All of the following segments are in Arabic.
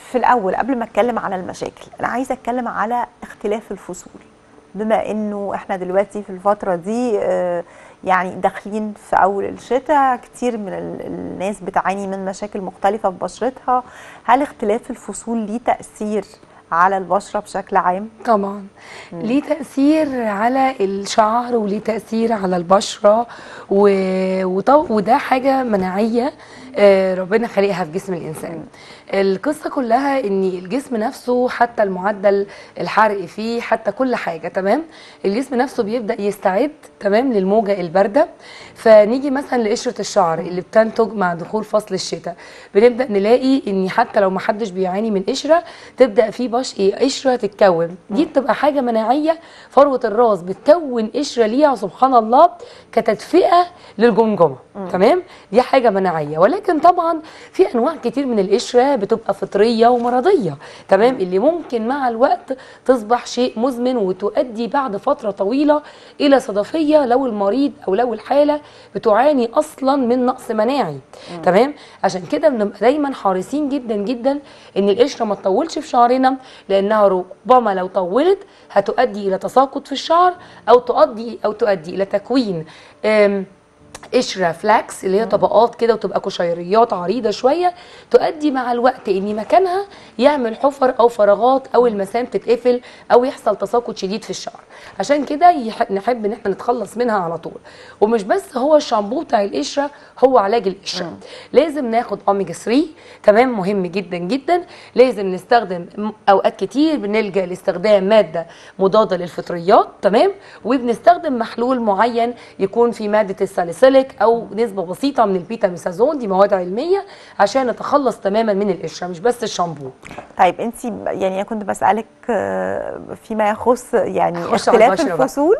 في الاول قبل ما اتكلم على المشاكل انا عايزه اتكلم على اختلاف الفصول، بما انه احنا دلوقتي في الفتره دي يعني داخلين في اول الشتاء، كتير من الناس بتعاني من مشاكل مختلفه في بشرتها. هل اختلاف الفصول ليه تاثير على البشره بشكل عام؟ طبعا ليه تأثير على الشعر وليه تأثير على البشرة وده حاجة مناعية ربنا خلقها في جسم الإنسان. القصة كلها ان الجسم نفسه حتى المعدل الحرقي فيه حتى كل حاجة تمام، الجسم نفسه بيبدأ يستعد تمام للموجة الباردة. فنيجي مثلا لقشرة الشعر اللي بتنتج مع دخول فصل الشتاء، بنبدأ نلاقي ان حتى لو ما حدش بيعاني من قشرة تبدأ في قشرة تتكون. دي بتبقى حاجة مناعية، فروة الراس بتكون قشرة ليها سبحان الله كتدفئة للجمجمة تمام، دي حاجة مناعية. ولكن طبعا في انواع كتير من القشرة بتبقى فطريه ومرضيه تمام، اللي ممكن مع الوقت تصبح شيء مزمن وتؤدي بعد فتره طويله الى صدفيه لو المريض او لو الحاله بتعاني اصلا من نقص مناعي تمام. عشان كده بنبقى دايما حريصين جدا جدا ان القشره ما تطولش في شعرنا، لانها ربما لو طولت هتؤدي الى تساقط في الشعر او تؤدي الى تكوين قشره فلاكس اللي هي طبقات كده وتبقى قشيريات عريضه شويه، تؤدي مع الوقت ان مكانها يعمل حفر او فراغات او المسام تتقفل او يحصل تساقط شديد في الشعر. عشان كده نحب ان احنا نتخلص منها على طول. ومش بس هو الشامبو بتاع القشره هو علاج القشره، لازم ناخد اوميجا 3 تمام، مهم جدا جدا. لازم نستخدم اوقات كتير بنلجا لاستخدام ماده مضاده للفطريات تمام، وبنستخدم محلول معين يكون في ماده الساليسيليك او نسبه بسيطه من البيتاميثازون، دي مواد علميه عشان نتخلص تماما من القشره مش بس الشامبو. طيب انت يعني انا كنت بسالك فيما يخص يعني اختلاف الفصول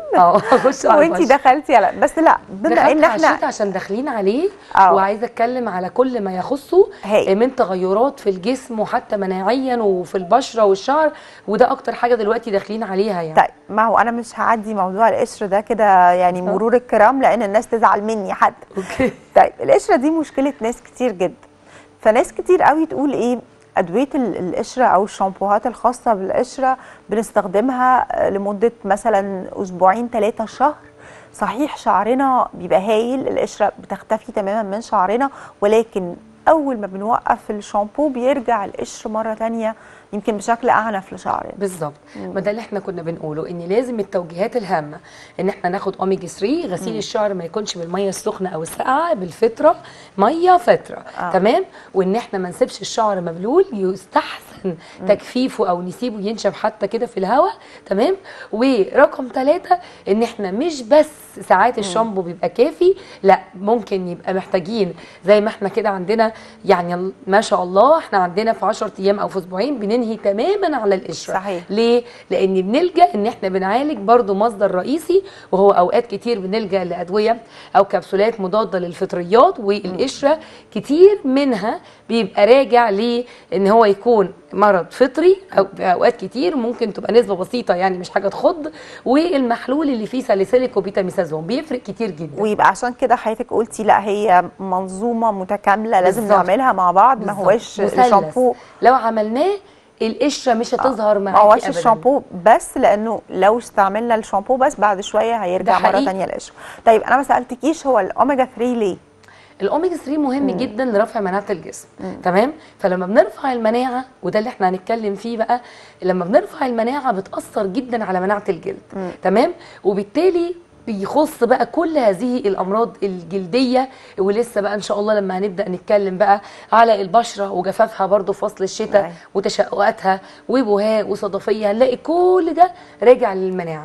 وانت دخلتي على بس لا بما ان احنا عشان داخلين عليه وعايزه اتكلم على كل ما يخصه من تغيرات في الجسم وحتى مناعيا وفي البشره والشعر، وده اكتر حاجه دلوقتي داخلين عليها يعني. طيب ما هو انا مش هعدي موضوع القشر ده كده يعني مرور الكرام لان الناس تزعل مني حد. اوكي طيب القشره دي مشكله ناس كتير جدا، فناس كتير قوي تقول ايه ادويه القشره او الشامبوهات الخاصه بالقشره بنستخدمها لمده مثلا اسبوعين 3 شهر، صحيح شعرنا بيبقى هايل، القشره بتختفي تماما من شعرنا، ولكن اول ما بنوقف الشامبو بيرجع القشر مره ثانيه يمكن بشكل اعنف لشعرنا. بالظبط، ما ده اللي احنا كنا بنقوله، ان لازم التوجيهات الهامه ان احنا ناخد اوميجا 3، غسيل الشعر ما يكونش بالميه السخنه او الساقعه، بالفطره ميه فتره تمام، وان احنا ما نسيبش الشعر مبلول، يستحسن تجفيفه او نسيبه ينشف حتى كده في الهواء تمام. ورقم 3 ان احنا مش بس ساعات الشامبو بيبقى كافي، لا ممكن يبقى محتاجين زي ما احنا كده عندنا يعني ما شاء الله احنا عندنا في 10 ايام او في اسبوعين بننهي تماما على القشره. صحيح. ليه؟ لان بنلجا ان احنا بنعالج برضو مصدر رئيسي، وهو اوقات كتير بنلجا لادويه او كبسولات مضاده للفطريات، والقشره كتير منها بيبقى راجع لان هو يكون مرض فطري، او اوقات كتير ممكن تبقى نسبه بسيطه يعني مش حاجه تخض، والمحلول اللي فيه ساليسيليك وبيتاميثازون بيفرق كتير جدا. ويبقى عشان كده حضرتك قلتي لا هي منظومه متكامله لازم نعملها مع بعض، ما هوش الشامبو لو عملناه القشره مش هتظهر معاكي ابدا. ما هوش الشامبو بس، لانه لو استعملنا الشامبو بس بعد شويه هيرجع مره ثانيه القشره. طيب انا ما سالتكيش هو الاوميجا 3 ليه؟ الاوميجا 3 مهم جدا لرفع مناعه الجسم تمام. فلما بنرفع المناعه، وده اللي احنا هنتكلم فيه بقى، لما بنرفع المناعه بتاثر جدا على مناعه الجلد تمام، وبالتالي بيخص بقى كل هذه الامراض الجلديه. ولسه بقى ان شاء الله لما هنبدا نتكلم بقى على البشره وجفافها برضو في فصل الشتاء وتشققاتها وبهاء وصدفيه، هنلاقي كل ده راجع للمناعه.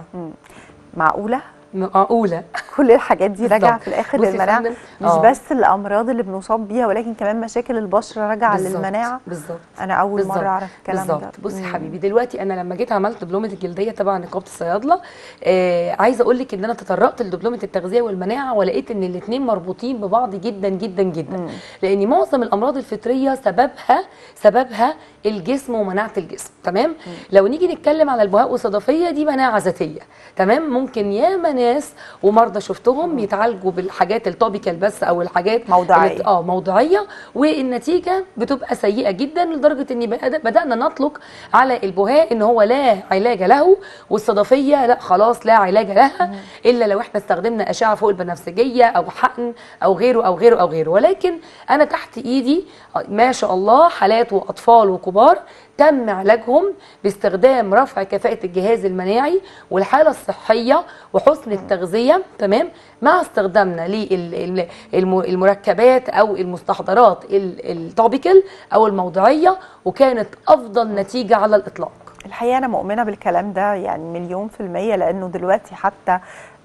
معقوله كل الحاجات دي راجعه في الاخر للمناعه، مش بس الامراض اللي بنصاب بيها ولكن كمان مشاكل البشره راجعه للمناعه. بالظبط، انا اول مره اعرف الكلام ده. بصي حبيبي، دلوقتي انا لما جيت عملت دبلومه الجلديه تبع نقابه الصيادله، عايزه اقول لك ان انا تطرقت لدبلومه التغذيه والمناعه، ولقيت ان الاثنين مربوطين ببعض جدا جدا جدا. لان معظم الامراض الفطريه سببها الجسم ومناعه الجسم تمام. لو نيجي نتكلم على البهاء والصدفيه، دي مناعه ذاتيه تمام، ممكن ياما ناس ومرضى شفتهم يتعالجوا بالحاجات التوبيكال بس او الحاجات موضعيه موضعيه، والنتيجه بتبقى سيئه جدا لدرجه ان بدانا نطلق على البهاء ان هو لا علاج له، والصدفيه لا خلاص لا علاج لها الا لو احنا استخدمنا اشعه فوق البنفسجيه او حقن او غيره او غيره او غيره. ولكن انا تحت ايدي ما شاء الله حالات واطفال وكبار تم علاجهم باستخدام رفع كفاءة الجهاز المناعي والحالة الصحية وحسن التغذية، تمام، مع استخدامنا للمركبات أو المستحضرات التوبيكال أو الموضعية، وكانت أفضل نتيجة على الإطلاق. الحقيقة أنا مؤمنة بالكلام ده يعني 100%، لأنه دلوقتي حتى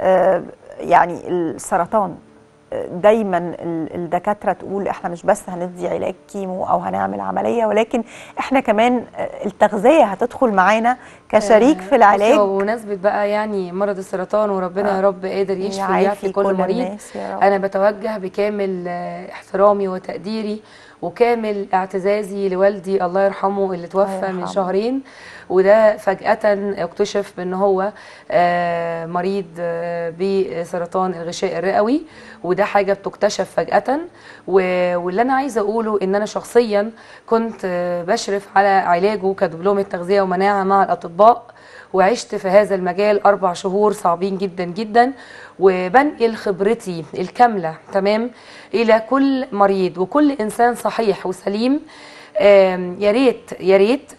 يعني السرطان دايما الدكاتره تقول احنا مش بس هندي علاج كيمو او هنعمل عمليه، ولكن احنا كمان التغذيه هتدخل معانا كشريك في العلاج. بمناسبه بقى يعني مرض السرطان، وربنا يا رب قادر يشفي ويعافي كل مريض، انا بتوجه بكامل احترامي وتقديري وكامل اعتزازي لوالدي الله يرحمه اللي توفى من شهرين، وده فجأة اكتشف بان هو مريض بسرطان الغشاء الرئوي، وده حاجة بتكتشف فجأة. واللي انا عايزة اقوله ان انا شخصيا كنت بشرف على علاجه كدبلومة تغذية ومناعة مع الاطباء، وعشت في هذا المجال 4 شهور صعبين جدا جدا، وبنقل خبرتي الكاملة تمام إلى كل مريض وكل إنسان صحيح وسليم. يا ريت يا ريت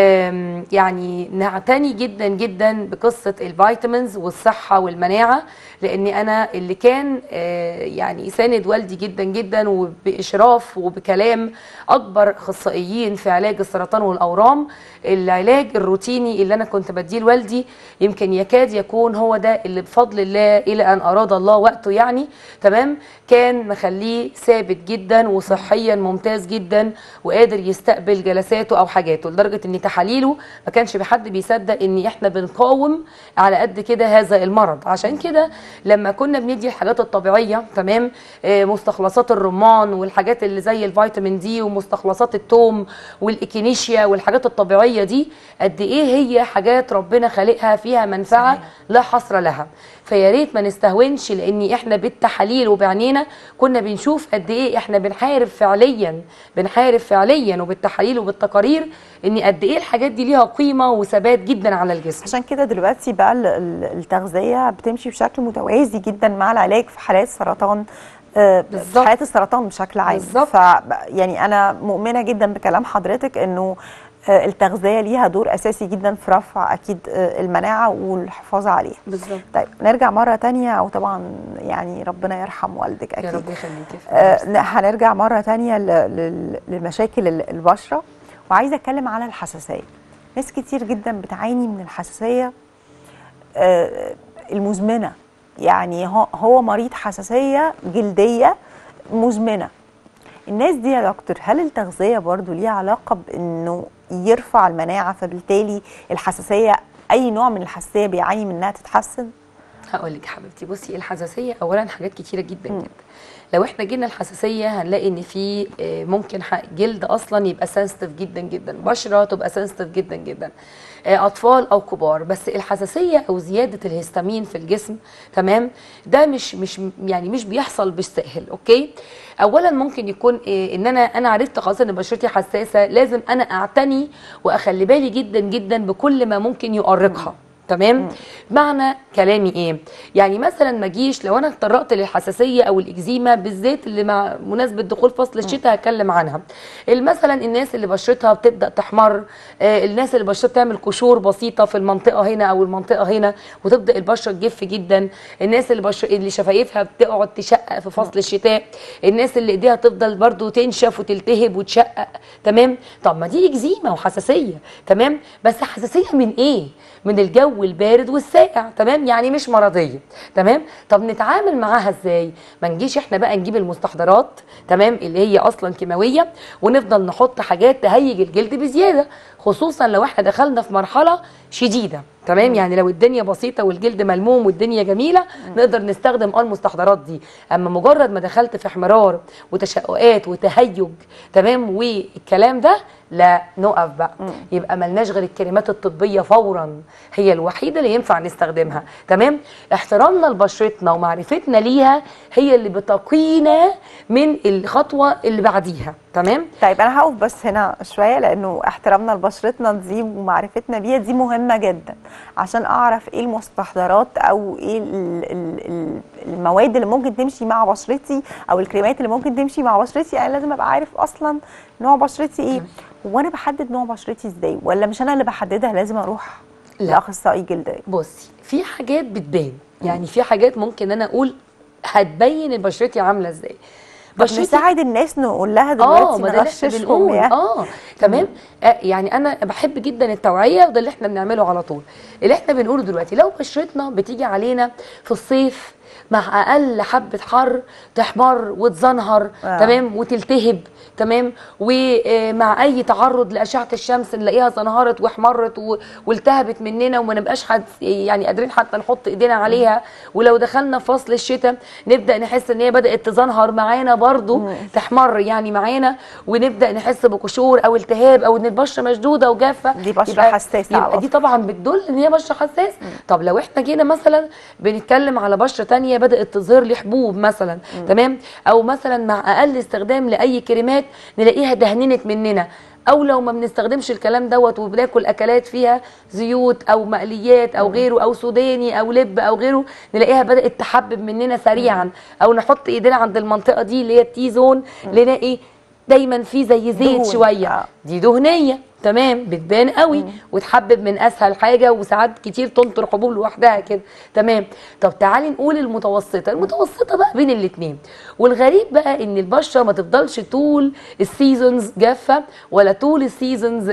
يعني نعتني جدا جدا بقصة الفيتامينز والصحة والمناعة، لأني أنا اللي كان يعني ساند والدي جدا جدا، وبإشراف وبكلام أكبر أخصائيين في علاج السرطان والأورام، العلاج الروتيني اللي أنا كنت بديه لوالدي يمكن يكاد يكون هو ده اللي بفضل الله إلى أن أراد الله وقته يعني تمام، كان مخليه ثابت جدا وصحيا ممتاز جدا، وقادر يستقبل جلساته أو حاجاته، لدرجة إن تحاليله ما كانش بحد بيصدق إن إحنا بنقاوم على قد كده هذا المرض. عشان كده لما كنا بندي الحاجات الطبيعية تمام، مستخلصات الرمان والحاجات اللي زي الفيتامين دي ومستخلصات التوم والإكينيشيا والحاجات الطبيعية دي، قد إيه هي حاجات ربنا خالقها فيها منفعة لا حصر لها. فيا ريت ما نستهونش، لان احنا بالتحاليل وبعنينا كنا بنشوف قد ايه احنا بنحارب فعليا وبالتحاليل وبالتقارير ان قد ايه الحاجات دي ليها قيمه وثبات جدا على الجسم. عشان كده دلوقتي بقى التغذيه بتمشي بشكل متوازي جدا مع العلاج في حالات السرطان، في حالات السرطان بشكل عام. يعني انا مؤمنه جدا بكلام حضرتك انه التغذيه ليها دور اساسي جدا في رفع اكيد المناعه والحفاظ عليها. بالظبط. طيب نرجع مره ثانيه، او طبعا يعني ربنا يرحم والدك اكيد، يا رب يخليكي. هنرجع مره ثانيه لمشاكل البشره، وعايزه اتكلم على الحساسيه. ناس كتير جدا بتعاني من الحساسيه المزمنه، يعني هو مريض حساسيه جلديه مزمنه. الناس دي يا دكتور، هل التغذيه برضو ليها علاقه بانه يرفع المناعه، فبالتالي الحساسيه اي نوع من الحساسيه بيعاني منها تتحسن؟ هقول لك يا حبيبتي، بصي الحساسيه اولا حاجات كتيره جدا جدا. لو احنا جينا الحساسيه هنلاقي ان في ممكن جلد اصلا يبقى سنسيتيف جدا جدا، بشره تبقى سنسيتيف جدا جدا، اطفال او كبار. بس الحساسيه او زياده الهستامين في الجسم تمام، ده مش بيحصل بالسهل. اوكي، اولا ممكن يكون ان انا عرفت خلاص ان بشرتي حساسه، لازم انا اعتني واخلي بالي جدا جدا بكل ما ممكن يؤرقها. تمام. معنى كلامي ايه؟ يعني مثلا ما جيش لو انا اتطرقت للحساسيه او الاكزيما بالذات اللي مع مناسبه دخول فصل الشتاء هتكلم عنها. مثلا الناس اللي بشرتها بتبدا تحمر، الناس اللي بشرتها بتعمل قشور بسيطه في المنطقه هنا او المنطقه هنا وتبدا البشره تجف جدا، الناس اللي شفايفها بتقعد تشقق في فصل الشتاء، الناس اللي ايديها تفضل برضو تنشف وتلتهب وتشقق. تمام. طب ما دي اكزيما وحساسيه. تمام. بس حساسيه من ايه؟ من الجو البارد والساقع. تمام، يعني مش مرضيه. تمام. طب نتعامل معاها ازاي؟ ما نجيش احنا بقى نجيب المستحضرات تمام اللي هي اصلا كيماويه ونفضل نحط حاجات تهيج الجلد بزياده. خصوصا لو احنا دخلنا في مرحله شديده. تمام، يعني لو الدنيا بسيطه والجلد ملموم والدنيا جميله نقدر نستخدم المستحضرات دي. اما مجرد ما دخلت في احمرار وتشققات وتهيج تمام والكلام ده، لا نقف بقى. يبقى ملناش غير الكريمات الطبيه فورا، هي الوحيده اللي ينفع نستخدمها. تمام، احترامنا لبشرتنا ومعرفتنا ليها هي اللي بتقينا من الخطوه اللي بعديها. تمام. طيب انا هقف بس هنا شويه، لانه احترامنا لبشرتنا دي ومعرفتنا بيها دي مهمه جدا، عشان اعرف ايه المستحضرات او ايه المواد اللي ممكن تمشي مع بشرتي او الكريمات اللي ممكن تمشي مع بشرتي. انا لازم ابقى عارف اصلا نوع بشرتي ايه. وانا بحدد نوع بشرتي ازاي؟ ولا مش انا اللي بحددها، لازم اروح لاخصائي جلديه؟ بصي، في حاجات بتبان، يعني في حاجات ممكن انا اقول هتبين بشرتي عامله ازاي. بشرتي نساعد الناس نقول لها دلوقتي نغششهم يعني. تمام. يعني انا بحب جدا التوعيه، وده اللي احنا بنعمله على طول. اللي احنا بنقوله دلوقتي، لو بشرتنا بتيجي علينا في الصيف مع اقل حبه حر تحمر وتزنهر تمام وتلتهب تمام، ومع اي تعرض لاشعه الشمس نلاقيها زنهرت واحمرت والتهبت مننا وما نبقاش يعني قادرين حتى نحط ايدينا عليها. ولو دخلنا في فصل الشتاء نبدا نحس ان هي بدات تزنهر معانا برضو، تحمر يعني معانا، ونبدا نحس بقشور او التهاب او ان البشره مشدوده وجافه. دي بشره حساسه، يبقى دي طبعا بتدل ان هي بشره حساسه. طب لو احنا جينا مثلا بنتكلم على بشره ثانيه بدات تظهر لي حبوب مثلا تمام، او مثلا مع اقل استخدام لاي كريمات نلاقيها دهننت مننا، او لو ما بنستخدمش الكلام دوت وبناكل اكلات فيها زيوت او مقليات او غيره او سوداني او لب او غيره، نلاقيها بدات تحبب مننا سريعا، او نحط ايدينا عند المنطقه دي اللي هي التي زون نلاقي دايما في زي زيت شويه، دي دهنيه. تمام، بتبان قوي وتحبب من اسهل حاجه، وساعات كتير تنطر حبوب لوحدها كده. تمام. طب تعالي نقول المتوسطه. المتوسطه بقى بين الاثنين، والغريب بقى ان البشره ما تفضلش طول السيزونز جافه، ولا طول السيزونز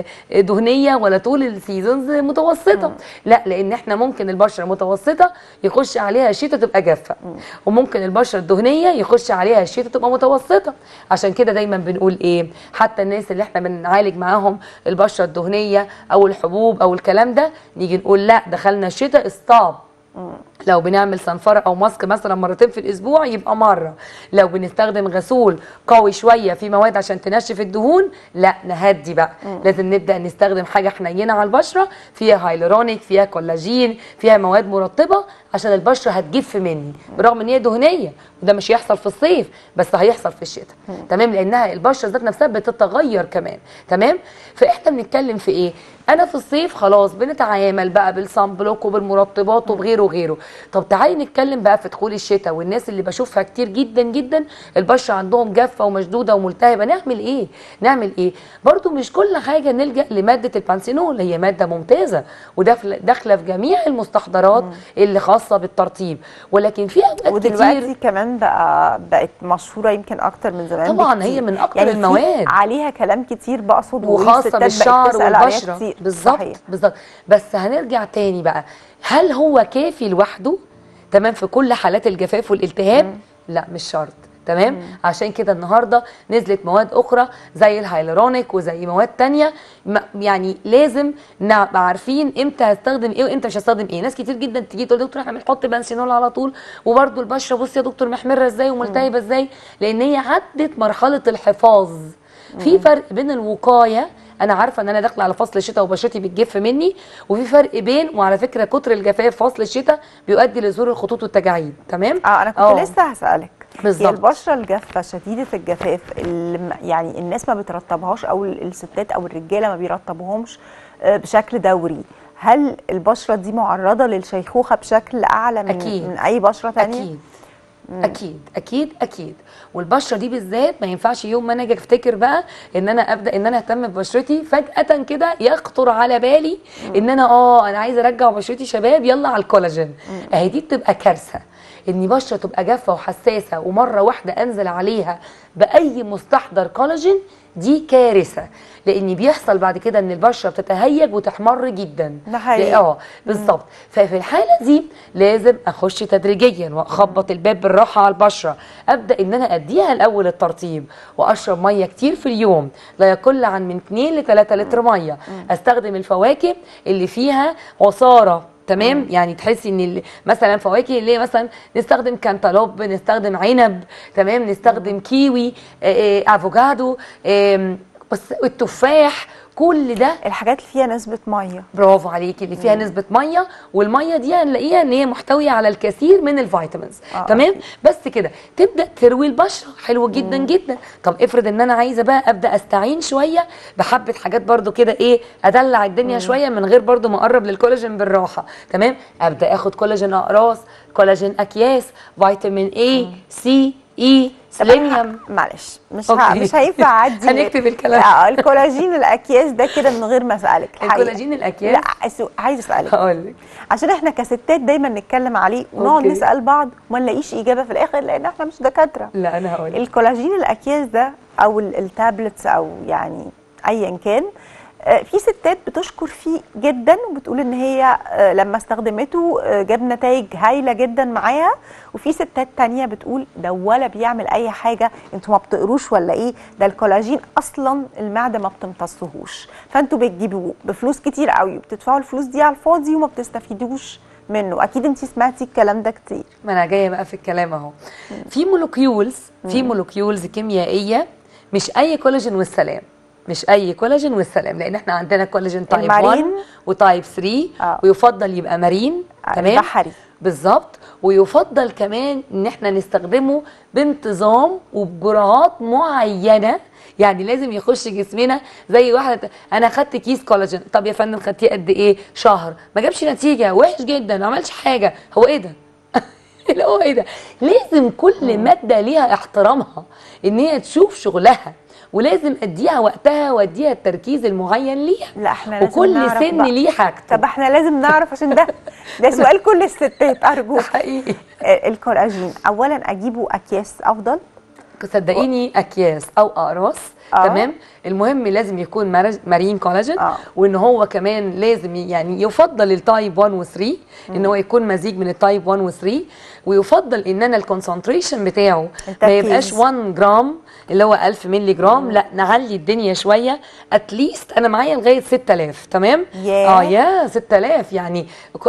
دهنيه، ولا طول السيزونز متوسطه. لا، لان احنا ممكن البشره المتوسطه يخش عليها الشتاء تبقى جافه، وممكن البشره الدهنيه يخش عليها الشتاء تبقى متوسطه. عشان كده دايما بنقول ايه، حتى الناس اللي احنا بنعالج معاهم البشره الدهنيه او الحبوب او الكلام ده، نيجي نقول لا دخلنا الشتاء استاب. لو بنعمل صنفره او ماسك مثلا مرتين في الاسبوع يبقى مره. لو بنستخدم غسول قوي شويه في مواد عشان تنشف الدهون، لا نهدي بقى. لازم نبدا نستخدم حاجه حنينه على البشره، فيها هايلورونيك، فيها كولاجين، فيها مواد مرطبه، عشان البشره هتجف مني برغم ان هي دهنيه. وده مش هيحصل في الصيف بس هيحصل في الشتاء. تمام، لانها البشره ذات نفسها بتتغير كمان. تمام. فاحنا بنتكلم في ايه؟ انا في الصيف خلاص بنتعامل بقى بالصن بلوك وبالمرطبات وبغيره وغيره. طب تعالي نتكلم بقى في دخول الشتاء، والناس اللي بشوفها كتير جدا جدا البشره عندهم جافه ومشدوده وملتهبه، نعمل ايه؟ نعمل ايه؟ برضو مش كل حاجه نلجا لماده البانسينول، هي ماده ممتازه وداخله في جميع المستحضرات اللي خاصه بالترطيب، ولكن في اوقات ودلوقتي كتير كمان بقت مشهوره يمكن اكتر من زمان طبعا بكتير. هي من اكتر يعني المواد عليها كلام كتير بقصد، وخاصه بالشعر والبشره. بالظبط بالظبط. بس هنرجع تاني بقى، هل هو كافي لوحده تمام في كل حالات الجفاف والالتهاب؟ لا مش شرط. تمام. عشان كده النهارده نزلت مواد اخرى زي الهايلورونيك وزي مواد تانية، يعني لازم نبقى عارفين امتى هستخدم ايه وامتى مش هستخدم ايه. ناس كتير جدا تيجي تقول دكتور احنا بنحط بانسينول على طول، وبرده البشره بصي يا دكتور محمره ازاي وملتهبه ازاي، لان هي عدت مرحله الحفاظ. في فرق بين الوقايه، انا عارفه ان انا داخله على فصل الشتاء وبشرتي بتجف مني، وفي فرق بين، وعلى فكره كتر الجفاف فصل الشتاء بيؤدي لظهور الخطوط والتجاعيد. تمام. انا كنت لسه هسالك بالظبط. هي البشره الجافه شديده الجفاف اللي يعني الناس ما بترطبهاش، او الستات او الرجاله ما بيرطبوهمش بشكل دوري، هل البشره دي معرضه للشيخوخه بشكل اعلى من اي بشره ثانيه؟ اكيد اكيد اكيد اكيد. والبشره دي بالذات ما ينفعش يوم ما انا اجي افتكر بقى ان انا ابدا ان انا اهتم ببشرتي فجاه كده يخطر على بالي ان انا عايزه ارجع بشرتي شباب يلا على الكولاجين. اهي دي بتبقى كارثه، ان بشره تبقى جافه وحساسه ومره واحده انزل عليها باي مستحضر كولاجين، دي كارثه، لان بيحصل بعد كده ان البشره بتتهيج وتحمر جدا. ده حقيقي. بالظبط. ففي الحاله دي لازم اخش تدريجيا واخبط الباب بالراحه على البشره، ابدا ان انا اديها الاول الترطيب، واشرب ميه كتير في اليوم لا يقل عن من 2 ل 3 لتر ميه. استخدم الفواكه اللي فيها عصاره، تمام. يعني تحسي ان مثلا فواكه اللي هي مثلا نستخدم كانتالوب، نستخدم عنب، تمام، نستخدم كيوي، افوكادو، بس التفاح، كل ده الحاجات اللي فيها نسبه ميه. برافو عليكي، اللي فيها نسبه ميه، والميه دي هنلاقيها ان هي محتويه على الكثير من الفيتامينز. تمام. بس كده تبدا تروي البشره حلو جدا جدا. طب افرض ان انا عايزه بقى ابدا استعين شويه بحبه حاجات برضو كده، ايه، ادلع الدنيا شويه من غير برضو ما اقرب للكولاجين بالراحه. تمام. ابدا اخد كولاجين اقراص، كولاجين اكياس، فيتامين اي، سي، اي، سيلينيوم. معلش مش هينفع اعدي هنكتب الكلام. الكولاجين الاكياس ده كده من غير ما اسالك الحقيقه. الكولاجين الاكياس، لا عايز اسالك. هقول لك، عشان احنا كستات دايما نتكلم عليه ونقعد نسال بعض وما نلاقيش اجابه في الاخر لان احنا مش دكاتره. لا انا هقول لك، الكولاجين الاكياس ده او التابلتس او يعني ايا كان، في ستات بتشكر فيه جدا وبتقول ان هي لما استخدمته جاب نتائج هايله جدا معاها، وفي ستات تانية بتقول ده ولا بيعمل اي حاجه، انتوا ما بتقروش ولا ايه؟ ده الكولاجين اصلا المعده ما بتمتصهوش، فانتوا بتجيبوه بفلوس كتير قوي وبتدفعوا الفلوس دي على الفاضي وما بتستفيدوش منه. اكيد انتي سمعتي الكلام ده كتير. ما انا جايه بقى في الكلام اهو. في مولكيولز كيميائيه، مش اي كولاجين والسلام، مش اي كولاجين والسلام، لان احنا عندنا كولاجين تايب 1 وتايب 3 ويفضل يبقى مارين، تمام، بحري بالظبط. ويفضل كمان ان احنا نستخدمه بانتظام وبجرعات معينه، يعني لازم يخش جسمنا. زي واحده انا خدت كيس كولاجين، طب يا فندم خدتيه قد ايه؟ شهر، ما جابش نتيجه، وحش جدا، ما عملش حاجه. هو ايه ده؟ اللي هو ايه ده؟ لازم كل ماده ليها احترامها، ان هي تشوف شغلها، ولازم اديها وقتها واديها التركيز المعين ليها. لا احنا لازم وكل سن ليه حاجته. طب احنا لازم نعرف، عشان ده سؤال كل الستات ارجوك. حقيقي. الكولاجين اولا اجيبه اكياس افضل؟ صدقيني اكياس او اقراص، تمام. المهم لازم يكون مارين كولاجين، وان هو كمان لازم يعني يفضل التايب 1 و 3، ان هو يكون مزيج من التايب 1 و 3، ويفضل ان انا الكونسنتريشن بتاعه ما يبقاش 1 جرام اللي هو 1000 مللي جرام، لا نعلي الدنيا شويه. اتليست انا معايا لغايه 6000، تمام. يا 6000 يعني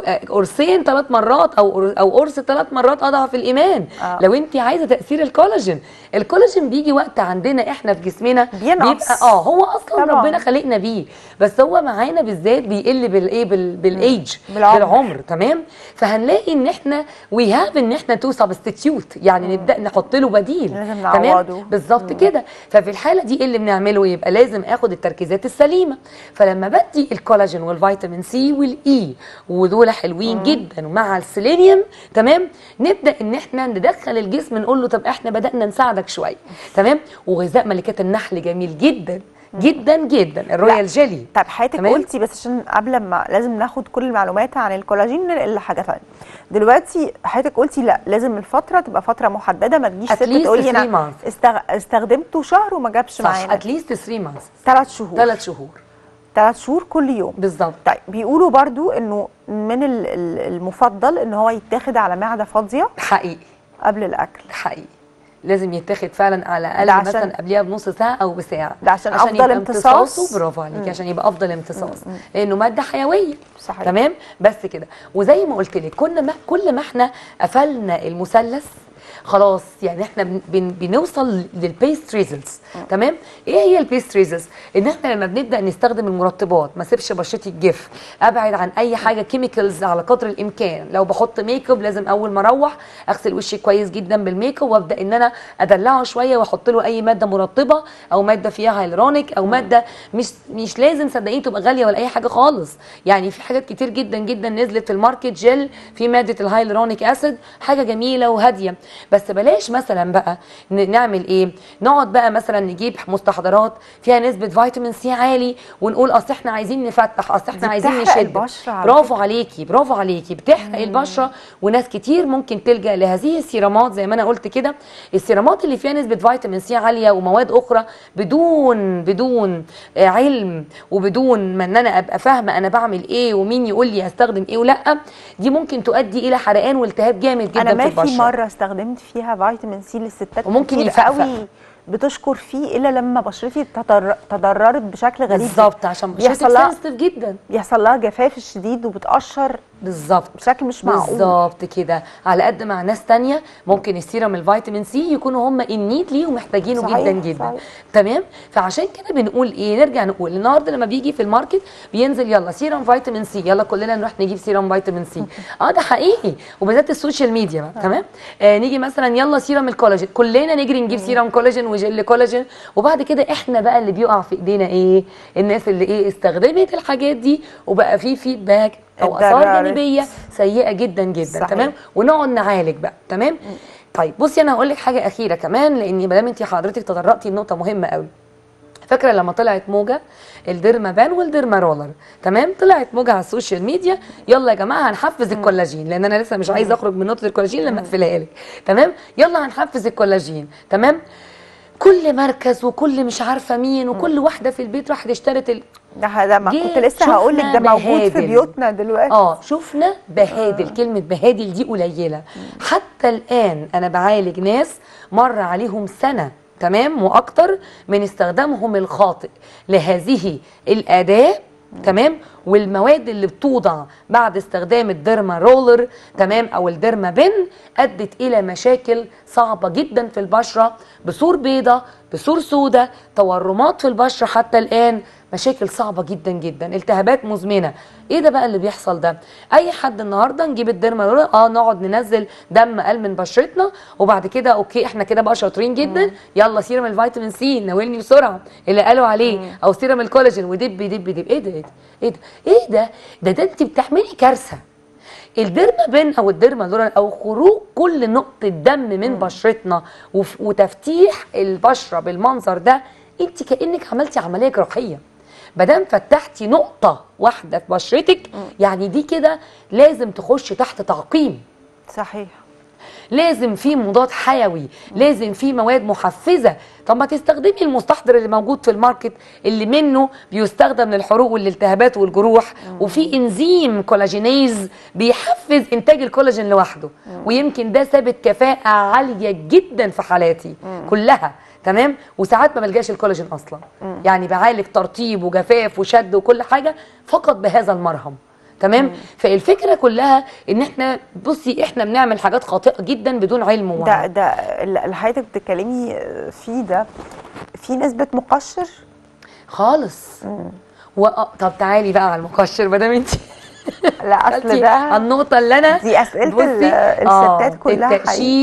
قرصين 3 مرات او قرص 3 مرات اضعف الايمان. لو انت عايزه تاثير الكولاجين بيجي وقت عندنا احنا في جسمنا بيبقى هو اصلا طبعا ربنا خلقنا بيه، بس هو معانا بالذات بيقل بالايه بالايج، بالعمر، تمام. فهنلاقي ان احنا وي هاف ان احنا تو سبستيتيوت، يعني نبدا نحط له بديل، تمام، بالظبط كده. ففي الحاله دي ايه اللي بنعمله؟ يبقى لازم اخد التركيزات السليمه. فلما بدي الكولاجين والفيتامين سي والاي ودول حلوين جدا ومع السيلينيوم، تمام، نبدا ان احنا ندخل الجسم، نقول له طب احنا بدانا نساعدك شويه، تمام. وغذاء ملكات النحل جميل جدا جدا جدا، الرويال جيلي. طب حضرتك قلتي، بس عشان قبل ما لازم ناخد كل المعلومات عن الكولاجين ننقل لحاجه ثانيه. دلوقتي حضرتك قلتي لا لازم الفتره تبقى فتره محدده، ما تجيش ست تقولي انا استخدمته شهر وما جابش معانا. اتليست 3 مانثs، 3 شهور. 3 شهور كل يوم بالظبط. طيب بيقولوا برضو انه من المفضل ان هو يتاخد على معده فاضيه حقيقي قبل الاكل. حقيقي لازم يتاخد فعلا على الاقل مثلا قبليها بنص ساعه او بساعه، ده عشان افضل امتصاصه. برافو عليكي، عشان يبقى افضل امتصاص، لانه ماده حيويه. صحيح. تمام. بس كده. وزي ما قلت لك كل ما احنا قفلنا المثلث خلاص، يعني احنا بنوصل للبيست ريزلتس. تمام. ايه هي البيست ريزلتس؟ ان احنا لما بنبدا نستخدم المرطبات، ما اسيبش بشرتي تجف، ابعد عن اي حاجه كيميكالز على قدر الامكان. لو بحط ميك اب لازم اول ما اروح اغسل وشي كويس جدا بالميك اب، وابدا ان انا ادلعه شويه واحط له اي ماده مرطبه او ماده فيها هيلورونيك او ماده مش لازم صدقيني تبقى غاليه ولا اي حاجه خالص. يعني في حاجات كتير جدا جدا نزلت في الماركت، جل في ماده الهيلورونيك اسيد، حاجه جميله وهاديه. بس بلاش مثلا بقى نعمل ايه، نقعد بقى مثلا نجيب مستحضرات فيها نسبه فيتامين سي عالي ونقول اصل احنا عايزين نفتح، اصل احنا عايزين نشد. برافو عليكي، برافو عليكي، بتحرق البشره. وناس كتير ممكن تلجا لهذه السيرامات زي ما انا قلت كده، السيرامات اللي فيها نسبه فيتامين سي عاليه ومواد اخرى بدون علم وبدون ما ان انا ابقى فاهمه انا بعمل ايه ومين يقول لي استخدم ايه ولا، دي ممكن تؤدي الى حرقان والتهاب جامد جدا في البشره. انا ما في مره استخدمت فيها فيتامين سي للستات وممكن كتير قوي بتشكر فيه الا لما بشرتي تضررت بشكل غريب بالظبط، عشان بشرتك سنسيتيف جدا، بيحصل لها جفاف شديد وبتقشر بالظبط بشكل مش معقول. بالظبط كده. على قد مع ناس تانية ممكن السيرم الفيتامين سي يكونوا هم النيد ليه ومحتاجينه صحيح جدا جدا. صحيح. تمام. فعشان كده بنقول ايه، نرجع نقول النهارده لما بيجي في الماركت بينزل يلا سيرم فيتامين سي، يلا كلنا نروح نجيب سيرم فيتامين سي. ده حقيقي، وبالذات السوشيال ميديا بقى. تمام. نيجي مثلا يلا سيرم الكولاجين، كلنا نجري نجيب سيرم كولاجين وجل كولاجين، وبعد كده احنا بقى اللي بيقع في ايدينا ايه، الناس اللي ايه استخدمت الحاجات دي وبقى في فيدباك او اثار جانبيه سيئه جدا جدا. صحيح. تمام. ونقعد نعالج بقى. تمام. طيب بصي انا هقول لك حاجه اخيره كمان، لان ما دام انت حضرتك تطرقتي لنقطه مهمه قوي. فاكره لما طلعت موجه الديرما بان والديرما رولر؟ تمام. طلعت موجه على السوشيال ميديا، يلا يا جماعه هنحفز الكولاجين، لان انا لسه مش عايزه اخرج من نقطه الكولاجين لما اقفلها لك. تمام. يلا هنحفز الكولاجين. تمام. كل مركز وكل مش عارفه مين وكل واحده في البيت راحت اشترت ده ما كنت لسه هقول لك، ده موجود في بيوتنا دلوقتي. شفنا بهادل. كلمه بهادل دي قليله. حتى الان انا بعالج ناس مر عليهم سنه تمام واكتر من استخدامهم الخاطئ لهذه الاداه. تمام. والمواد اللي بتوضع بعد استخدام الديرما رولر تمام او الديرما بن ادت الى مشاكل صعبه جدا في البشره، بثور بيضاء، بثور سوداء، تورمات في البشره حتى الان، مشاكل صعبه جدا جدا، التهابات مزمنه. ايه ده بقى اللي بيحصل ده؟ اي حد النهارده نجيب الديرما رولر نقعد ننزل دم قل من بشرتنا، وبعد كده اوكي احنا كده بقى شاطرين جدا، يلا سيرم الفيتامين سي ناولني بسرعه اللي قالوا عليه، او سيرم الكولاجين ودب دب دب. ايه ده ايه ده ايه ده ده انت بتعملي كارثه. الديرما بن او الديرما رولر او خروج كل نقطه دم من بشرتنا وتفتيح البشره بالمنظر ده، انت كانك عملتي عمليه جراحيه. مادام فتحتي نقطه واحده في بشرتك يعني دي كده لازم تخش تحت تعقيم. صحيح. لازم في مضاد حيوي، لازم في مواد محفزه. طب ما تستخدمي المستحضر اللي موجود في الماركت اللي منه بيستخدم للحروق والالتهابات والجروح، وفي انزيم كولاجينيز بيحفز انتاج الكولاجين لوحده، ويمكن ده ثابت كفاءه عاليه جدا في حالاتي كلها. تمام. وساعات ما بلجاش الكولاجين اصلا، يعني بعالج ترطيب وجفاف وشد وكل حاجه فقط بهذا المرهم. تمام. فالفكره كلها ان احنا بصي احنا بنعمل حاجات خاطئه جدا بدون علم ووعي. ده اللي حضرتك بتتكلمي فيه ده في نسبه مقشر خالص. طب تعالي بقى على المقشر ما دام انت لا اصل ده النقطه اللي انا دي اسئله الستات كلها.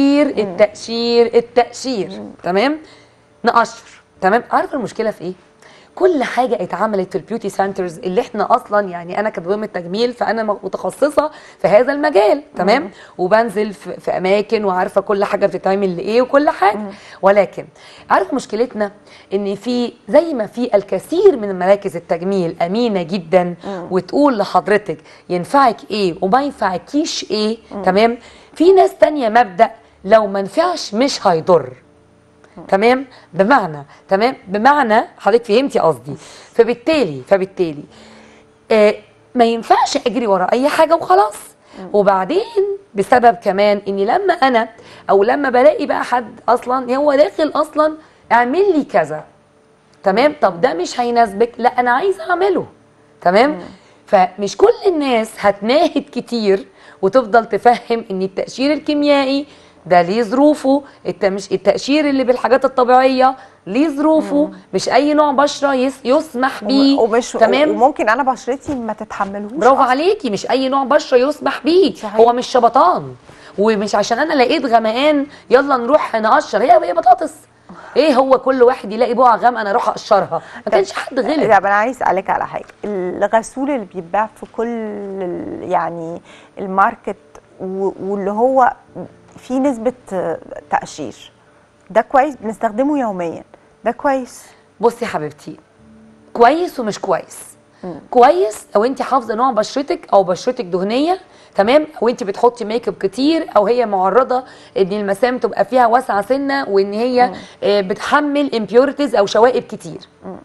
التقشير. تمام. نقشر. تمام. عارفه المشكله في ايه؟ كل حاجه اتعملت في البيوتي سنترز اللي احنا اصلا يعني انا كدكتوره تجميل فانا متخصصه في هذا المجال. تمام. وبنزل في اماكن وعارفه كل حاجه بتتعمل لايه وكل حاجه. ولكن عارفه مشكلتنا ان في زي ما في الكثير من مراكز التجميل امينه جدا وتقول لحضرتك ينفعك ايه وما ينفعكيش ايه. تمام. في ناس تانية مبدأ لو ما نفعش مش هيضر. تمام. بمعنى حضرتك فهمتي قصدي. فبالتالي ما ينفعش اجري ورا اي حاجه وخلاص. وبعدين بسبب كمان اني لما انا او لما بلاقي بقى حد اصلا هو داخل اصلا اعمل لي كذا. تمام. طب ده مش هيناسبك، لا انا عايزه اعمله. تمام. فمش كل الناس هتناهد كتير وتفضل تفهم ان التقشير الكيميائي ده ليه ظروفه، مش التقشير اللي بالحاجات الطبيعيه ليه ظروفه، مش اي نوع بشره يسمح بيه. تمام. وممكن انا بشرتي ما تتحملهوش. برافو عليكي. مش اي نوع بشره يسمح بيه. هو مش شبطان، ومش عشان انا لقيت غمقان يلا نروح نقشر. هي بطاطس. ايه هو كل واحد يلاقي بقعه غامقه انا اروح اقشرها؟ ما كانش حد غلب. طب انا عايز اسالك على حاجه، الغسول اللي بيتباع في كل يعني الماركت واللي هو في نسبه تقشير، ده كويس بنستخدمه يوميا، ده كويس؟ بصي يا حبيبتي، كويس ومش كويس. كويس لو انت حافظه نوع بشرتك او بشرتك دهنيه، تمام، او انت بتحطي ميك اب كتير، او هي معرضه ان المسام تبقى فيها واسعه سنه، وان هي بتحمل امبيورتيز او شوائب كتير.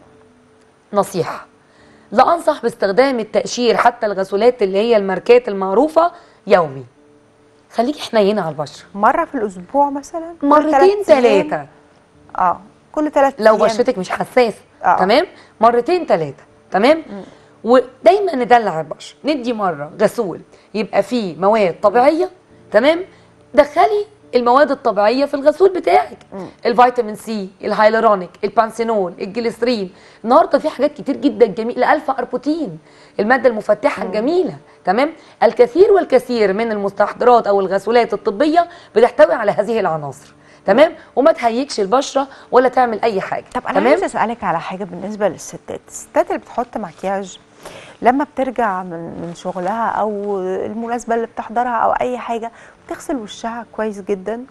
نصيحه، لا انصح باستخدام التقشير حتى الغسولات اللي هي الماركات المعروفه يومي. خليكي حنينه على البشره. مره في الاسبوع مثلا؟ مرتين ثلاثه. كل 3 لو ايام بشرتك مش حساسه. تمام، مرتين ثلاثه. تمام. ودايما ندلع البشره، ندي مره غسول يبقى فيه مواد طبيعيه. تمام، دخلي المواد الطبيعيه في الغسول بتاعك. الفيتامين سي، الهايلورونيك، البانسينول، الجليسرين. النهارده في حاجات كتير جدا جميله، الالفا اربوتين، الماده المفتحه الجميله. تمام، الكثير والكثير من المستحضرات او الغسولات الطبيه بتحتوي على هذه العناصر. تمام، وما تهيكش البشره ولا تعمل اي حاجه. طب انا عايزه اسالك على حاجه بالنسبه للستات اللي بتحط مكياج لما بترجع من شغلها او المناسبه اللي بتحضرها او اي حاجه، بتغسل وشها كويس جدا،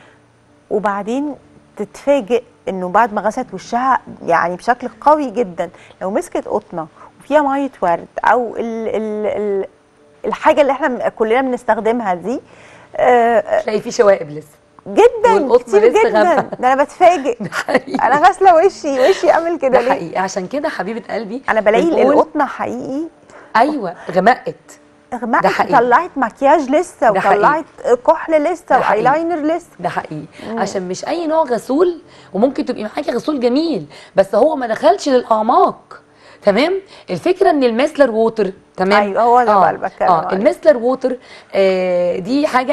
وبعدين تتفاجئ انه بعد ما غسلت وشها يعني بشكل قوي جدا، لو مسكت قطنه وفيها ميه ورد او ال الحاجه اللي احنا كلنا بنستخدمها دي، تلاقي في شوائب لسه جدا كتير جدا. ده انا بتفاجئ. انا غاسله وشي اعمل كده ليه؟ ده حقيقي. عشان كده حبيبه قلبي انا بلاقي القطنه حقيقي. ايوه، غمقت، طلعت مكياج لسه، وطلعت كحل لسه، وايلاينر لسه. ده حقيقي. عشان مش اي نوع غسول، وممكن تبقي معاكي غسول جميل بس هو ما دخلش للاعماق. تمام، الفكره ان الميسلر ووتر، تمام، ايوه هو ده بقى اللي بتكلم عليه. الميسلر ووتر دي حاجه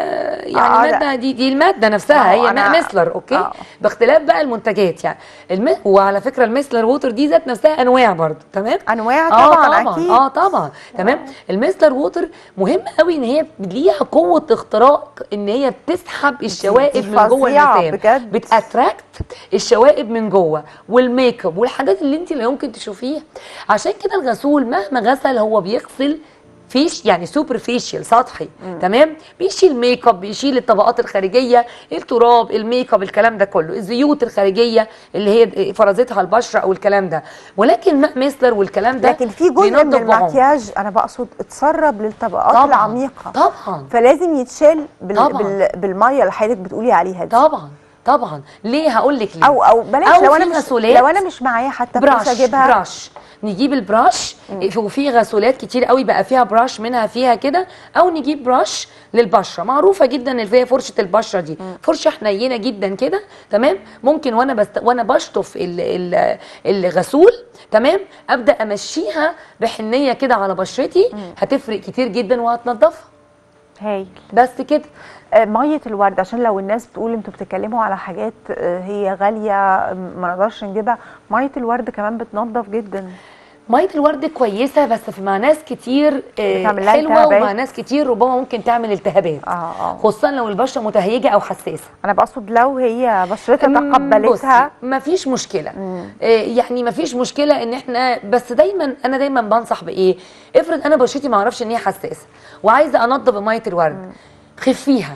يعني ماده، دي الماده نفسها هي ميسلر، اوكي، باختلاف بقى المنتجات يعني. وعلى فكره الميسلر ووتر دي ذات نفسها انواع برضه. تمام، انواع طبعا اكيد. طبعا. تمام، الميسلر ووتر مهم قوي ان هي ليها قوه اختراق، ان هي بتسحب الشوائب من جوه المسام، بتاتراكت الشوائب من جوه، والميك اب والحاجات اللي انت لا يمكن تشوفيها. عشان كده الغسول مهما غسل هو بيغسل فيش يعني سوبرفيشال، سطحي. تمام، بيشيل ميك اب، بيشيل الطبقات الخارجيه، التراب، الميك اب، الكلام ده كله، الزيوت الخارجيه اللي هي فرزتها البشره او الكلام ده. ولكن ماء ميسلر والكلام ده، لكن في جزء من المكياج انا بقصد اتسرب للطبقات طبعًا العميقه، طبعا فلازم يتشال بالميه اللي حضرتك بتقولي عليها دي. طبعا. ليه؟ هقول لك ليه. او بلاش، لو انا مش معايا حتى براش اجيبها براش، نجيب البراش. وفي غسولات كتير قوي بقى فيها براش، منها فيها كده، او نجيب براش للبشره معروفه جدا اللي فيها فرشه البشره دي، فرشه حنينه جدا كده. تمام، ممكن وانا بشطف الغسول، تمام، ابدا امشيها بحنيه كده على بشرتي، هتفرق كتير جدا وهتنضفها. هايل. بس كده. ميه الورد، عشان لو الناس بتقول انتوا بتتكلموا على حاجات هي غاليه ما نقدرش نجيبها، ميه الورد كمان بتنظف جدا. ميه الورد كويسه بس مع ناس كتير حلوه، ومع ناس كتير ربما ممكن تعمل التهابات. خصوصا لو البشره متهيجه او حساسه. انا بقصد لو هي بشرتها تقبلتها مفيش مشكله. يعني مفيش مشكله ان احنا، بس انا دايما بنصح بايه؟ افرض انا بشرتي ما اعرفش ان هي حساسه وعايزه انضف بميه الورد، خفيها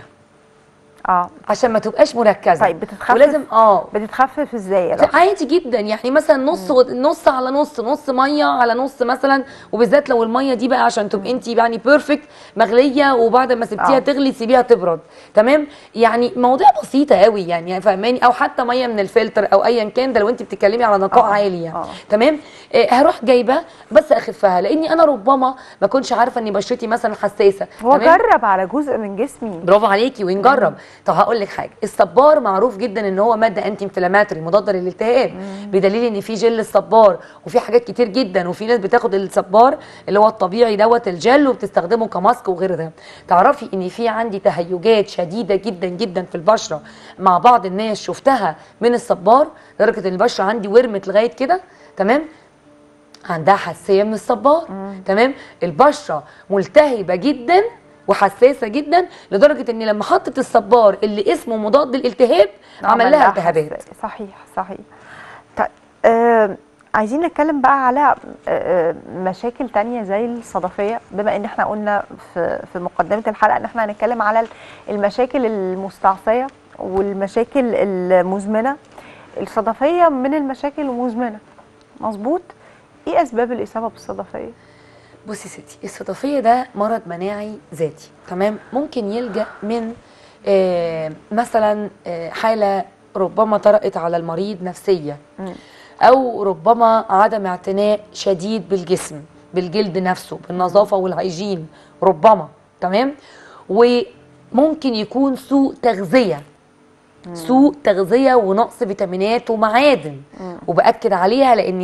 عشان ما تبقاش مركزه. طيب بتتخفف ولازم بتتخفف ازاي؟ عادي جدا، يعني مثلا نص على نص ميه على نص مثلا، وبالذات لو الميه دي بقى عشان تبقي انت يعني بيرفكت مغليه، وبعد ما سبتيها تغلي سيبيها تبرد. تمام، يعني مواضيع بسيطه قوي يعني، فاهماني؟ او حتى ميه من الفلتر او ايا كان ده لو انت بتتكلمي على نقاء عالي يعني. تمام، هروح جايبه بس اخفها، لاني انا ربما ما كنتش عارفه ان بشرتي مثلا حساسه. هو جرب على جزء من جسمي. برافو عليكي، ونجرب. طب هقول لك حاجه، الصبار معروف جدا ان هو ماده انتي انفلاماتوري مضاده للالتهاب، بدليل ان في جل الصبار وفي حاجات كتير جدا، وفي ناس بتاخد الصبار اللي هو الطبيعي دوت الجل وبتستخدمه كماسك وغير ده. تعرفي ان في عندي تهيجات شديده جدا جدا في البشره مع بعض الناس شفتها من الصبار، لدرجه ان البشره عندي ورمت لغايه كده. تمام، عندها حساسيه من الصبار. تمام، البشره ملتهبه جدا وحساسه جدا، لدرجه ان لما حطت الصبار اللي اسمه مضاد للالتهاب عمل لها التهابات. صحيح. طيب عايزين نتكلم بقى على مشاكل تانية زي الصدفية، بما ان احنا قلنا في مقدمة الحلقة ان احنا هنتكلم على المشاكل المستعصية والمشاكل المزمنة. الصدفية من المشاكل المزمنة، مظبوط؟ ايه اسباب الاصابة بالصدفية؟ بصي ستي، الصدفية ده مرض مناعي ذاتي، تمام؟ ممكن يلجأ من مثلا حالة ربما طرأت على المريض نفسية، أو ربما عدم اعتناء شديد بالجسم، بالجلد نفسه، بالنظافة والهيجين ربما، تمام؟ وممكن يكون سوء تغذية، سوء تغذية ونقص فيتامينات ومعادن، وبأكد عليها لأن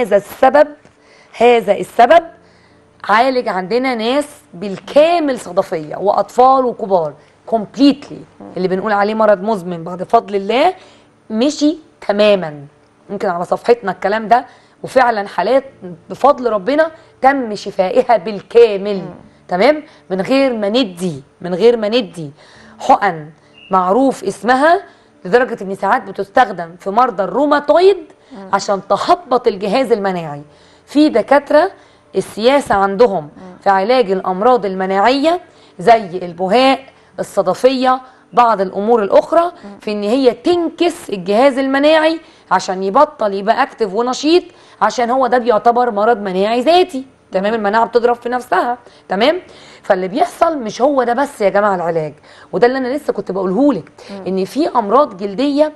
هذا السبب عالج عندنا ناس بالكامل صدفية، وأطفال وكبار كومبليتلي، اللي بنقول عليه مرض مزمن بعد فضل الله مشي تماما. ممكن على صفحتنا الكلام ده، وفعلا حالات بفضل ربنا تم شفائها بالكامل، تمام؟ من غير ما ندي حقن معروف اسمها، لدرجة ان ساعات بتستخدم في مرضى الروماتويد عشان تهبط الجهاز المناعي. في دكاترة السياسة عندهم في علاج الأمراض المناعية زي البهاء، الصدفية، بعض الأمور الأخرى، في إن هي تنكس الجهاز المناعي عشان يبطل يبقى أكتف ونشيط، عشان هو ده بيعتبر مرض مناعي ذاتي، تمام؟ المناعة بتضرب في نفسها، تمام؟ فاللي بيحصل مش هو ده بس يا جماعة العلاج، وده اللي أنا لسه كنت بقولهولك، إن في أمراض جلدية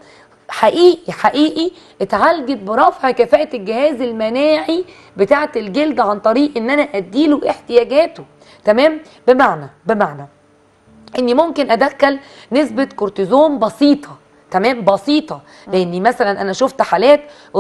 حقيقي اتعالجت برفع كفاءة الجهاز المناعي بتاعة الجلد عن طريق ان انا اديله احتياجاته، تمام؟ بمعنى اني ممكن ادخل نسبة كورتيزون بسيطة، تمام؟ بسيطة، لاني مثلا انا شفت حالات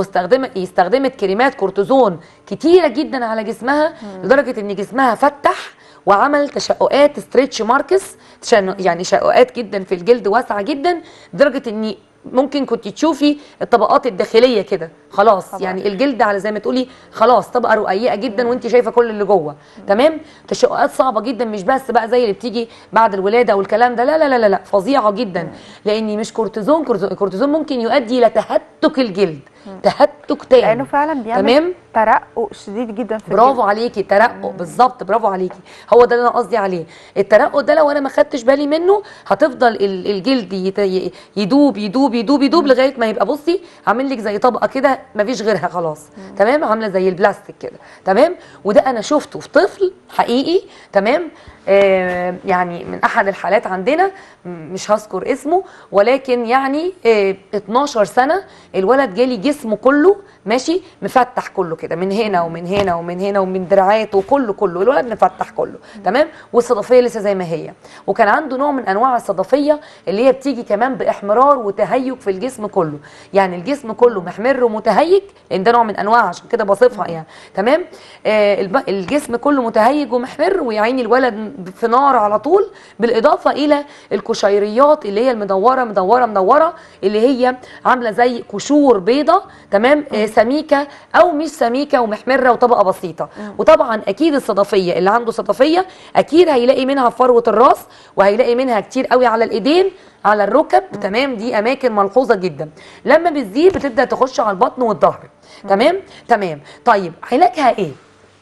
استخدمت كريمات كورتيزون كتيرة جدا على جسمها، لدرجة ان جسمها فتح وعمل تشققات ستريتش ماركس، يعني شققات جدا في الجلد واسعة جدا، لدرجة اني ممكن كنت تشوفي الطبقات الداخليه كده خلاص طبعا. يعني الجلد على زي ما تقولي خلاص طبقه رقيقه جدا وانت شايفه كل اللي جوه، تمام؟ تشققات صعبه جدا، مش بس بقى زي اللي بتيجي بعد الولاده والكلام ده، لا لا لا لا، فظيعه جدا، لاني مش كورتيزون ممكن يؤدي الى تهتك الجلد، تهتك تاني، لانه فعلا بيعمل تمام؟ ترقق شديد جدا في برافو عليكي، ترقق بالظبط، برافو عليكي، هو ده اللي انا قصدي عليه. الترقق ده لو انا ما خدتش بالي منه هتفضل الجلد يدوب يدوب يدوب يدوب لغايه ما يبقى بصي عامل لك زي طبقه كده ما فيش غيرها خلاص، تمام؟ عامله زي البلاستيك كده، تمام؟ وده انا شفته في طفل حقيقي، تمام؟ يعني من احد الحالات عندنا، مش هذكر اسمه، ولكن يعني 12 سنه الولد جالي جسمه كله ماشي مفتح كله كده، من هنا ومن هنا ومن هنا ومن دراعاته، كله الولد مفتح كله، تمام؟ والصدفيه لسه زي ما هي، وكان عنده نوع من انواع الصدفيه اللي هي بتيجي كمان باحمرار وتهيج في الجسم كله، يعني الجسم كله محمر ومتهيج، لان ده نوع من انواع، عشان كده بصفها يعني، تمام؟ الجسم كله متهيج ومحمر، ويعيني الولد في نار على طول، بالاضافه الى القشيريات اللي هي المدوره اللي هي عامله زي قشور بيضه، تمام؟ سميكه او مش سميكه ومحمره وطبقه بسيطه. وطبعا اكيد الصدفيه اللي عنده صدفيه اكيد هيلاقي منها في فروه الراس، وهيلاقي منها كتير قوي على الايدين، على الركب، تمام؟ دي اماكن ملحوظه جدا. لما بتزيد بتبدا تخش على البطن والظهر، تمام. طيب علاجها ايه؟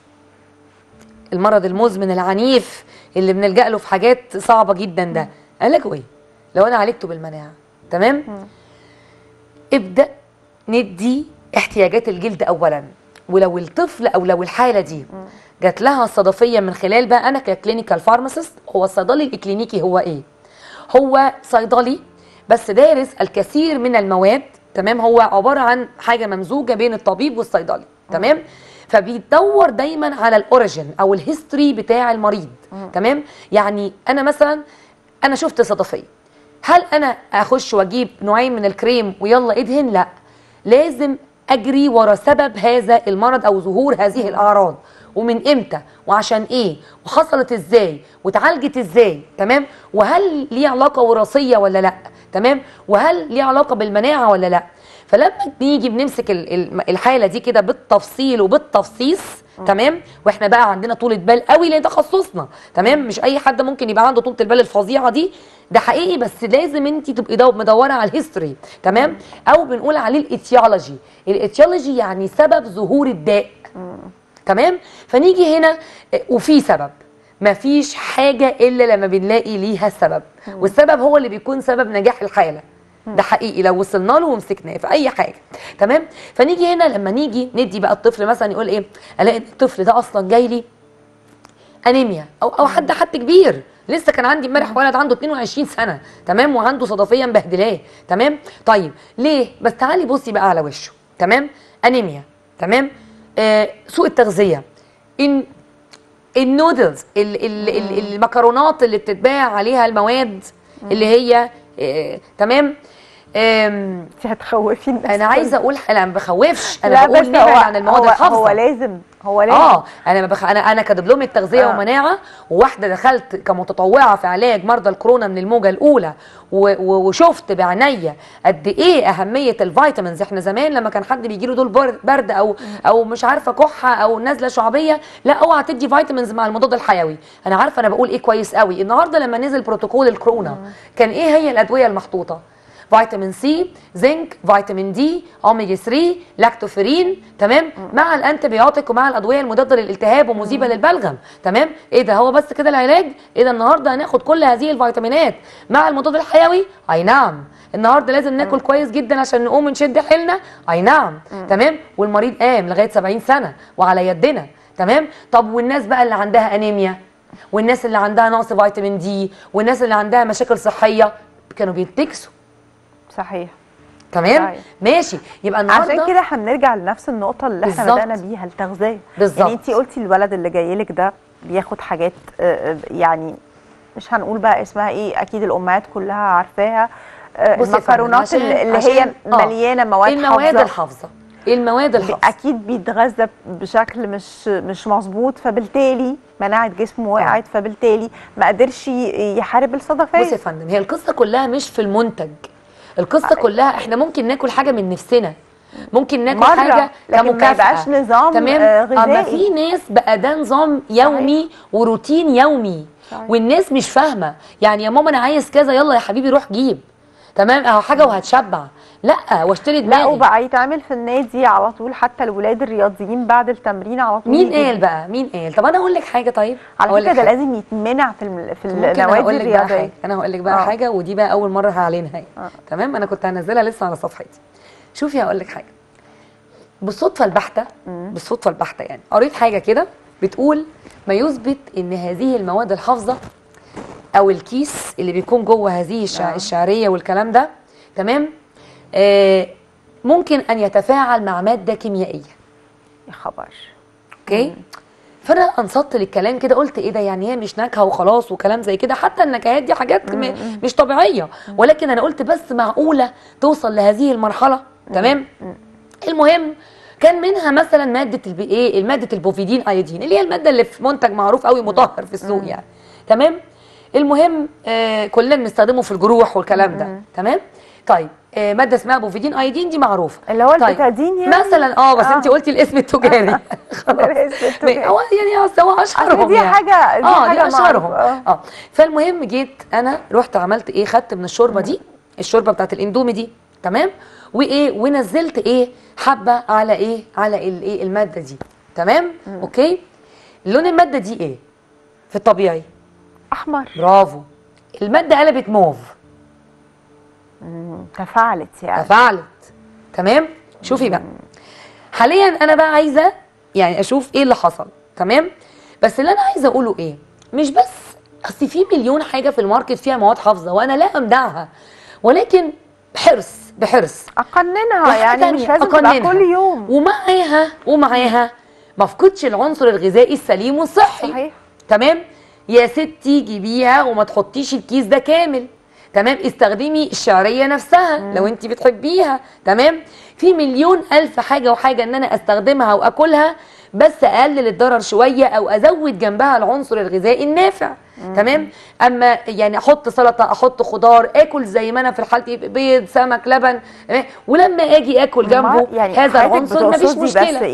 المرض المزمن العنيف اللي بنلجأ له في حاجات صعبه جدا ده علاجه ايه؟ لو انا عالجته بالمناعه، تمام؟ ابدأ ندي احتياجات الجلد اولا، ولو الطفل او لو الحاله دي جات لها الصدفيه من خلال بقى انا ككلينيكال فارماسيست، هو الصيدلي الاكلينيكي هو ايه؟ هو صيدلي بس دارس الكثير من المواد، تمام؟ هو عباره عن حاجه ممزوجه بين الطبيب والصيدلي، تمام؟ فبيدور دايما على الاوريجين او الهيستوري بتاع المريض، تمام؟ يعني انا مثلا انا شفت صدفيه، هل انا اخش واجيب نوعين من الكريم ويلا ادهن؟ لا، لازم اجري ورا سبب هذا المرض او ظهور هذه الاعراض، ومن امتى وعشان ايه وحصلت ازاي واتعالجت ازاي، تمام؟ وهل ليه علاقه وراثيه ولا لا، تمام؟ وهل ليه علاقه بالمناعه ولا لا؟ فلما نيجي بنمسك الحاله دي كده بالتفصيل وبالتفصيص، تمام؟ واحنا بقى عندنا طولة بال قوي لان تخصصنا، تمام؟ مش اي حد ممكن يبقى عنده طولة البال الفظيعه دي، ده حقيقي، بس لازم انت تبقي مدوره على الهيستوري، تمام؟ او بنقول عليه الاتيولوجي. الاتيولوجي يعني سبب ظهور الداء، تمام؟ فنيجي هنا وفي سبب، مفيش حاجه الا لما بنلاقي ليها سبب، والسبب هو اللي بيكون سبب نجاح الحاله. ده حقيقي لو وصلنا له ومسكناه في اي حاجه، تمام؟ فنيجي هنا لما نيجي ندي بقى الطفل مثلا يقول ايه، الاقي الطفل ده اصلا جاي لي انيميا، او حد كبير. لسه كان عندي امبارح ولد عنده 22 سنه، تمام؟ وعنده صدفيه مبهدلاه، تمام؟ طيب ليه؟ بس تعالي بصي بقى على وشه، تمام؟ انيميا، تمام؟ سوء التغذيه، النودلز، المكرونات اللي بتتباع عليها المواد اللي هي تمام. انت هتخوفي الناس. انا عايزه اقول، انا ما بخوفش، انا بقول نبعد عن المواد الحافظه. هو لازم انا كدبلومه تغذيه ومناعه، وواحده دخلت كمتطوعه في علاج مرضى الكورونا من الموجه الاولى، وشفت بعينيا قد ايه اهميه الفيتامينز. احنا زمان لما كان حد بيجي له دول برد او مش عارفه كحه او نزله شعبيه، لا اوعى تدي فيتامينز مع المضاد الحيوي. انا عارفه انا بقول ايه كويس قوي. النهارده لما نزل بروتوكول الكورونا كان ايه هي الادويه المحطوطه؟ فيتامين سي، زنك، فيتامين دي، اوميجا 3، لاكتوفيرين، تمام؟ مع الانتيبيوتيك ومع الادويه المضاده للالتهاب ومذيبه للبلغم، تمام؟ ايه ده، هو بس كده العلاج؟ ايه ده النهارده هناخد كل هذه الفيتامينات مع المضاد الحيوي؟ اي نعم. النهارده لازم ناكل كويس جدا عشان نقوم نشد حيلنا؟ اي نعم، تمام؟ والمريض قام لغايه 70 سنه وعلى يدنا، تمام؟ طب والناس بقى اللي عندها انيميا، والناس اللي عندها نقص فيتامين دي، والناس اللي عندها مشاكل صحيه، كانوا بينتكسوا. صحيح، تمام؟ صحيح. ماشي. يبقى النهارده عشان كده هنرجع لنفس النقطه اللي احنا بدانا بيها، التغذيه. يعني انت قلتي الولد اللي جاي لك ده بياخد حاجات يعني مش هنقول بقى اسمها ايه، اكيد الامهات كلها عارفاها، المكرونات اللي هي مليانه مواد حافظه. المواد الحافظه اكيد بيتغذى بشكل مش مظبوط، فبالتالي مناعه جسمه وقعت، فبالتالي ما قدرش يحارب الصدفيه. بصي يا فندم، هي القصه كلها مش في المنتج، القصه كلها احنا ممكن ناكل حاجه من نفسنا، ممكن ناكل حاجه كمكافاه، ما يبقاش نظام تمام غذائي. اما في ناس بقى ده نظام يومي وروتين يومي، والناس مش فاهمه. يعني يا ماما انا عايز كذا، يلا يا حبيبي روح جيب، تمام؟ اهو حاجه وهتشبع، لا واشتري دماغي. لا وبقى يتعمل في النادي على طول، حتى الولاد الرياضيين بعد التمرين على طول. مين قال بقى؟ مين قال؟ طب انا اقول لك حاجه، طيب على فكره ده لازم يتمنع في النوادي الرياضيه. انا هقول لك بقى حاجه، ودي بقى اول مره هعلنها، تمام؟ انا كنت هنزلها لسه على صفحتي. شوفي هقول لك حاجه بالصدفه البحته، بالصدفه البحته يعني قريت حاجه كده بتقول ما يثبت ان هذه المواد الحافظه او الكيس اللي بيكون جوه هذه الشعريه والكلام ده، تمام؟ ممكن ان يتفاعل مع ماده كيميائيه. يا خبر. اوكي. فانا انصت للكلام كده، قلت ايه ده، يعني هي مش نكهه وخلاص وكلام زي كده، حتى النكهات دي حاجات مش طبيعيه، ولكن انا قلت بس معقوله توصل لهذه المرحله، تمام؟ المهم كان منها مثلا ماده ماده البوفيدين ايودين، اللي هي الماده اللي في منتج معروف قوي مطهر في السوق يعني، تمام؟ المهم كلنا بنستخدمه في الجروح والكلام ده، تمام؟ طيب ماده اسمها بوفيدين ايودين دي معروفه، اللي هو البتادين يعني مثلا. بس انت قلتي الاسم التجاري هو يعني هو اشهرهم، دي حاجه دي اشهرهم. فالمهم جيت انا رحت عملت ايه، خدت من الشوربه دي، الشوربه بتاعت الاندومي دي، تمام؟ ونزلت حبه على على الماده دي، تمام؟ اوكي. لون الماده دي ايه في الطبيعي؟ احمر. برافو. الماده قلبت موف. تفاعلت يعني. تفاعلت، تمام؟ شوفي بقى حاليا انا بقى عايزه يعني اشوف ايه اللي حصل، تمام؟ بس اللي انا عايزه اقوله ايه، مش بس اصل في مليون حاجه في الماركت فيها مواد حافظه وانا لا امدعها، ولكن بحرص اقننها، يعني مش لازم تبقى كل يوم. ومعاها ما افقدش العنصر الغذائي السليم والصحي. صحيح. تمام؟ يا ستي جيبيها وما تحطيش الكيس ده كامل، تمام؟ استخدمي الشعريه نفسها لو انت بتحبيها، تمام؟ في مليون الف حاجه وحاجه ان انا استخدمها واكلها، بس اقلل الضرر شويه او ازود جنبها العنصر الغذائي النافع، تمام؟ اما يعني احط سلطه، احط خضار، اكل زي ما انا في حالتي بيض، سمك، لبن، ولما اجي اكل جنبه يعني هذا العنصر مفيش مشكله. بس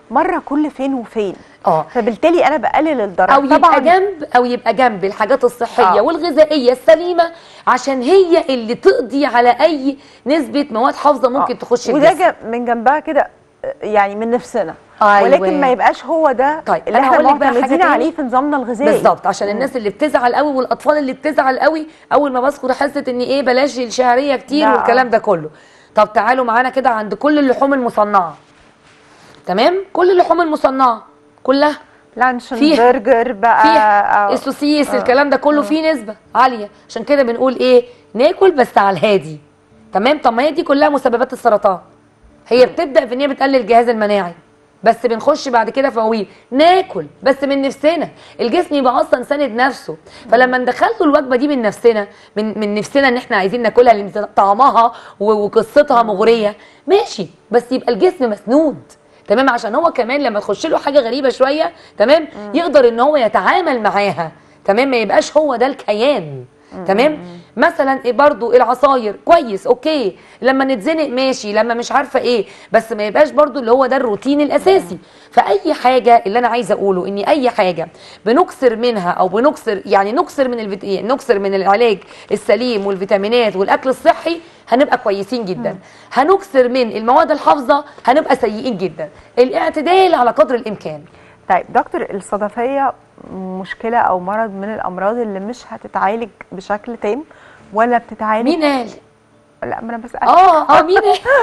مره كل فين وفين. اه فبالتالي انا بقلل الضرر. او يبقى جنب الحاجات الصحيه والغذائيه السليمه، عشان هي اللي تقضي على اي نسبه مواد حافظه ممكن تخش الجسم. وده من جنبها كده يعني من نفسنا. أيوة. ولكن ما يبقاش هو ده طيب اللي انا احنا هقول لك بقى معتمدين عليه في نظامنا الغذائي. بالظبط، عشان الناس اللي بتزعل قوي والاطفال اللي بتزعل قوي اول ما بذكر حصه ان ايه بلاش الشعريه كتير والكلام ده كله. طب تعالوا معانا كده عند كل اللحوم المصنعه. تمام، كل اللحوم المصنعه كلها لانشون، برجر بقى، فيها السوسيس، الكلام ده كله فيه نسبه عاليه. عشان كده بنقول ايه، ناكل بس على الهادي. تمام. طب ما هي دي كلها مسببات السرطان. هي بتبدا في ان هي بتقلل الجهاز المناعي، بس بنخش بعد كده فواويل. ناكل بس من نفسنا، الجسم يبقى اصلا ساند نفسه. فلما ندخل له الوجبه دي من نفسنا، من نفسنا ان احنا عايزين ناكلها لان طعمها وقصتها مغريه، ماشي، بس يبقى الجسم مسنود. تمام، عشان هو كمان لما تخش له حاجه غريبه شويه، تمام، يقدر ان هو يتعامل معاها. تمام، ما يبقاش هو ده الكيان. تمام. مثلا إيه برضو العصاير كويس اوكي لما نتزنق ماشي، لما مش عارفه ايه، بس ما يبقاش برضو اللي هو ده الروتين الاساسي. فاي حاجه اللي انا عايزه اقوله ان اي حاجه بنكسر منها او بنكسر يعني نكسر من العلاج السليم والفيتامينات والاكل الصحي هنبقى كويسين جدا. هنكسر من المواد الحافظه هنبقى سيئين جدا. الاعتدال على قدر الامكان. طيب دكتور، الصدفيه مشكله او مرض من الامراض اللي مش هتتعالج بشكل تام ولا بتتعالج؟ مين قال؟ لا ما انا بسألك. مين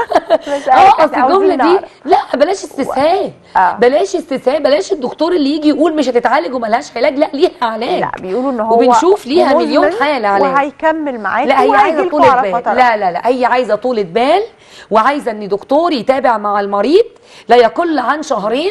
اصل الجمله دي لا بلاش استسهال. بلاش استسهال، بلاش الدكتور اللي يجي يقول مش هتتعالج وملهاش علاج. لا ليها علاج. لا بيقولوا ان هو وبنشوف ليها مليون حاله علاج وهيكمل معاك. لا هي عايزه طولة بال. لا هي عايزه طولة بال، وعايزه ان دكتور يتابع مع المريض لا يقل عن شهرين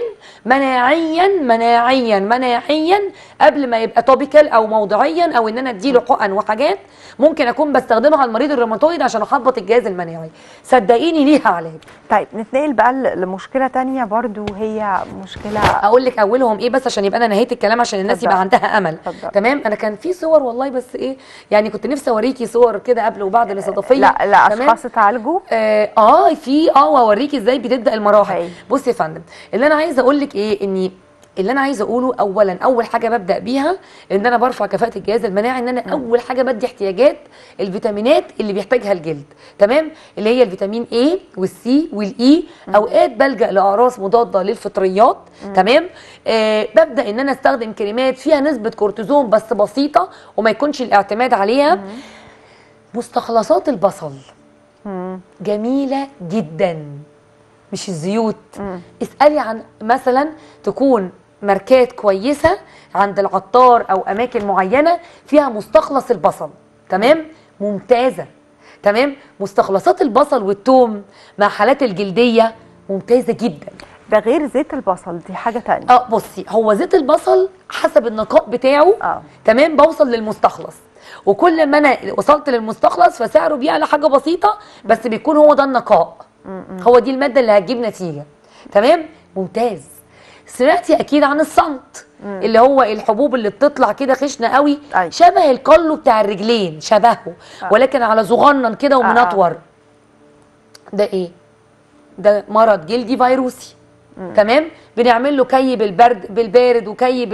مناعيا قبل ما يبقى توبيكال او موضعيا، او ان انا اديله حقن وحاجات ممكن اكون بستخدمها على المريض الروماتويد عشان احبط الجهاز المناعي. صدقيني ليها علاج. طيب نتنقل بقى لمشكله ثانيه برضو، هي مشكله اقول لك اولهم ايه بس عشان يبقى انا نهيت الكلام عشان الناس يبقى عندها امل. تمام. انا كان في صور والله بس ايه يعني كنت نفسي اوريكي صور كده قبل وبعد الاستضافيه. لا اشخاص اتعالجوا في واوريكي ازاي بتبدا المراحل. بصي يا فندم، اللي انا عايزه اقول لك ايه، اني اللي انا عايزه اقوله اولا اول حاجه ببدا بيها ان انا برفع كفاءه الجهاز المناعي، ان انا اول حاجه بدي احتياجات الفيتامينات اللي بيحتاجها الجلد. تمام، اللي هي الفيتامين A والسي والاي. اوقات بلجا لاقراص مضاده للفطريات. تمام. ببدا ان انا استخدم كريمات فيها نسبه كورتيزون بس بسيطه وما يكونش الاعتماد عليها. مستخلصات البصل جميله جدا، مش الزيوت. اسألي عن مثلا تكون ماركات كويسة عند العطار او اماكن معينة فيها مستخلص البصل. تمام، ممتازة. تمام. مستخلصات البصل والثوم مع حالات الجلدية ممتازة جدا. ده غير زيت البصل، دي حاجة تانية. بصي، هو زيت البصل حسب النقاء بتاعه. تمام، بوصل للمستخلص، وكل ما انا وصلت للمستخلص فسعره بيعلى حاجة بسيطة، بس بيكون هو ده النقاء. هو دي الماده اللي هتجيب نتيجه. تمام، ممتاز. سمعتي اكيد عن الصمت اللي هو الحبوب اللي بتطلع كده خشنه قوي. شبه القلو بتاع الرجلين، شبهه ولكن على صغنن كده ومنطور. ده ايه؟ ده مرض جلدي فيروسي. تمام، بنعمل له كي بالبارد وكي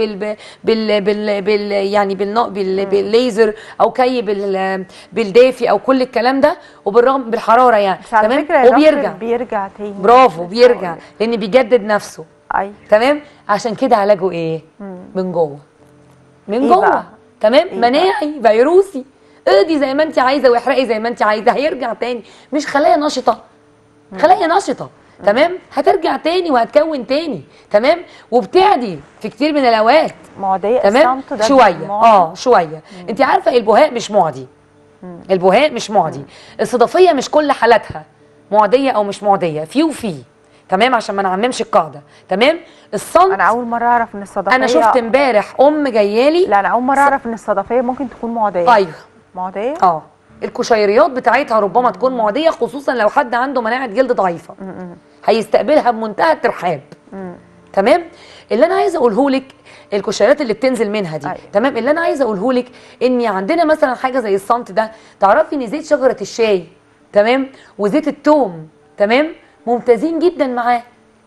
يعني بالليزر او كي بالدافي او كل الكلام ده، وبالرغم بالحراره يعني. تمام، وبيرجع تاني. برافو، بيرجع لان بيجدد نفسه. تمام، عشان كده علاجه ايه؟ من جوه. من جوه. تمام، مناعي فيروسي. اقضي زي ما انت عايزه واحرقي زي ما انت عايزه، هيرجع تاني. مش خلايا نشطه، خلايا نشطه. تمام، هترجع تاني وهتكون تاني. تمام، وبتعدي في كتير من الاوقات. معديه. تمام، شويه شويه. انت عارفه البهاء مش معدي. البهاء مش معدي. الصدفيه مش كل حالاتها معديه او مش معديه، في وفي. تمام، عشان ما نعممش القاعده. تمام. الصمت، انا اول مره اعرف ان الصدفيه، انا شفت امبارح جايالي. لا انا اول مره اعرف ان الصدفيه ممكن تكون معديه. ايوه معديه. القشيريات بتاعتها ربما تكون معديه، خصوصا لو حد عنده مناعه جلد ضعيفه. هيستقبلها بمنتهى الترحاب. تمام. اللي انا عايزه اقوله لك القشيرات اللي بتنزل منها دي. تمام، اللي انا عايزه اقوله لك ان عندنا مثلا حاجه زي الصمت ده. تعرفي ان زيت شجره الشاي، تمام، وزيت الثوم، تمام، ممتازين جدا معاه.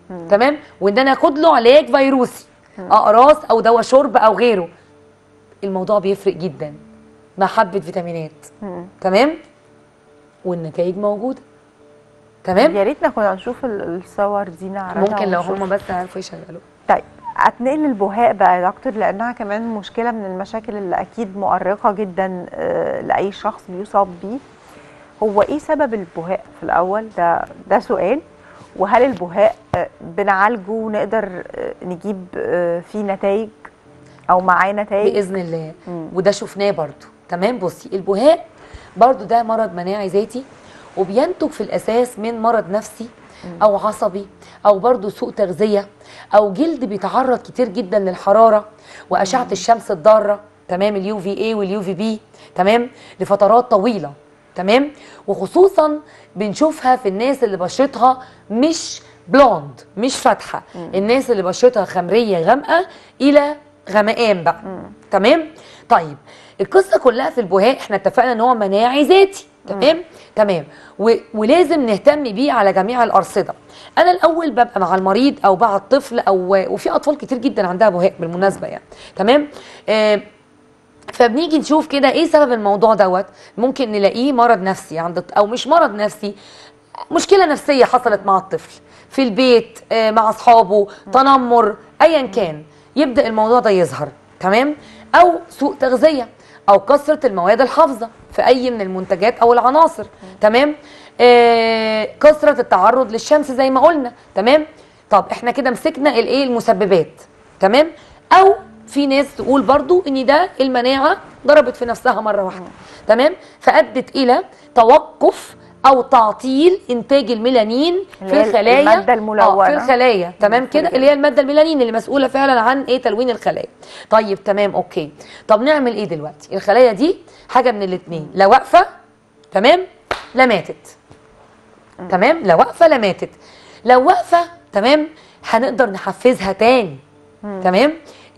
تمام، وان انا اخد له علاج فيروسي، اقراص او دواء شرب او غيره، الموضوع بيفرق جدا مع حبه فيتامينات. تمام، والنتائج موجوده. تمام، يا ريتنا كنا نشوف الصور دي نعرضها. ممكن لو ونشوف. هم بس عارفوا يشغلوا. طيب هتنقل البهاء بقى يا دكتور، لانها كمان مشكله من المشاكل اللي اكيد مؤرقه جدا لاي شخص بيصاب بيه. هو ايه سبب البهاء في الاول؟ ده سؤال. وهل البهاء بنعالجه ونقدر نجيب فيه نتائج او معاه نتائج باذن الله؟ وده شفناه برضو. تمام، بصي البهاء برضو ده مرض مناعي ذاتي، وبينتج في الاساس من مرض نفسي او عصبي او برضو سوء تغذيه او جلد بيتعرض كتير جدا للحراره واشعه الشمس الضاره. تمام، اليو في اي واليو في بي. تمام، لفترات طويله. تمام، وخصوصا بنشوفها في الناس اللي بشرتها مش بلوند، مش فاتحه، الناس اللي بشرتها خمريه غامقه الى غمقان بقى. تمام، طيب القصه كلها في البهاء احنا اتفقنا ان هو مناعي ذاتي. تمام، تمام، ولازم نهتم بيه على جميع الارصده. انا الاول ببقى مع المريض او مع الطفل وفي اطفال كتير جدا عندها بهاء بالمناسبه يعني. تمام، فبنيجي نشوف كده ايه سبب الموضوع دوت. ممكن نلاقيه مرض نفسي او مش مرض نفسي، مشكله نفسيه حصلت مع الطفل في البيت، مع اصحابه، تنمر، ايا كان، يبدا الموضوع ده يظهر. تمام، او سوء تغذيه او كثره المواد الحافظه في اي من المنتجات او العناصر. تمام، كثره التعرض للشمس زي ما قلنا. تمام، طب احنا كده مسكنا الايه المسببات. تمام، او في ناس تقول برضو ان ده المناعه ضربت في نفسها مره واحده. تمام، فادت الى توقف او تعطيل انتاج الميلانين في الخلايا، الماده الملونه في الخلايا. تمام كده، اللي هي الماده الميلانين اللي مسؤوله فعلا عن ايه تلوين الخلايا. طيب تمام، اوكي، طب نعمل ايه دلوقتي؟ الخلايا دي حاجه من الاثنين، لا واقفه تمام لا ماتت. تمام، لا واقفه لا ماتت. لو واقفه تمام هنقدر نحفزها تاني. تمام،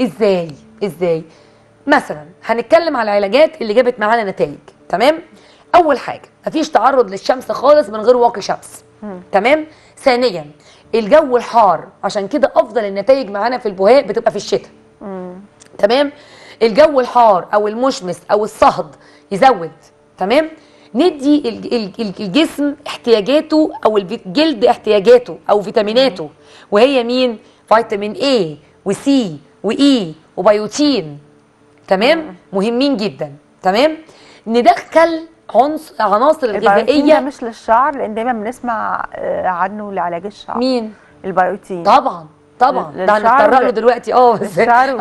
ازاي مثلا هنتكلم على العلاجات اللي جابت معانا نتائج. تمام، اول حاجه مفيش تعرض للشمس خالص من غير واقي شمس. تمام، ثانيا الجو الحار، عشان كده افضل النتائج معانا في البهاء بتبقى في الشتاء. تمام، الجو الحار او المشمس او الصهد يزود. تمام، ندي الجسم احتياجاته او الجلد احتياجاته او فيتاميناته، وهي مين؟ فيتامين A وسي وإي وبيوتين. تمام، مهمين جدا. تمام، ندخل عناصر الغذائيه. مش للشعر، لان دايما بنسمع عنه لعلاج الشعر. مين؟ البيوتين. طبعا ده هنتطرق له دلوقتي. بس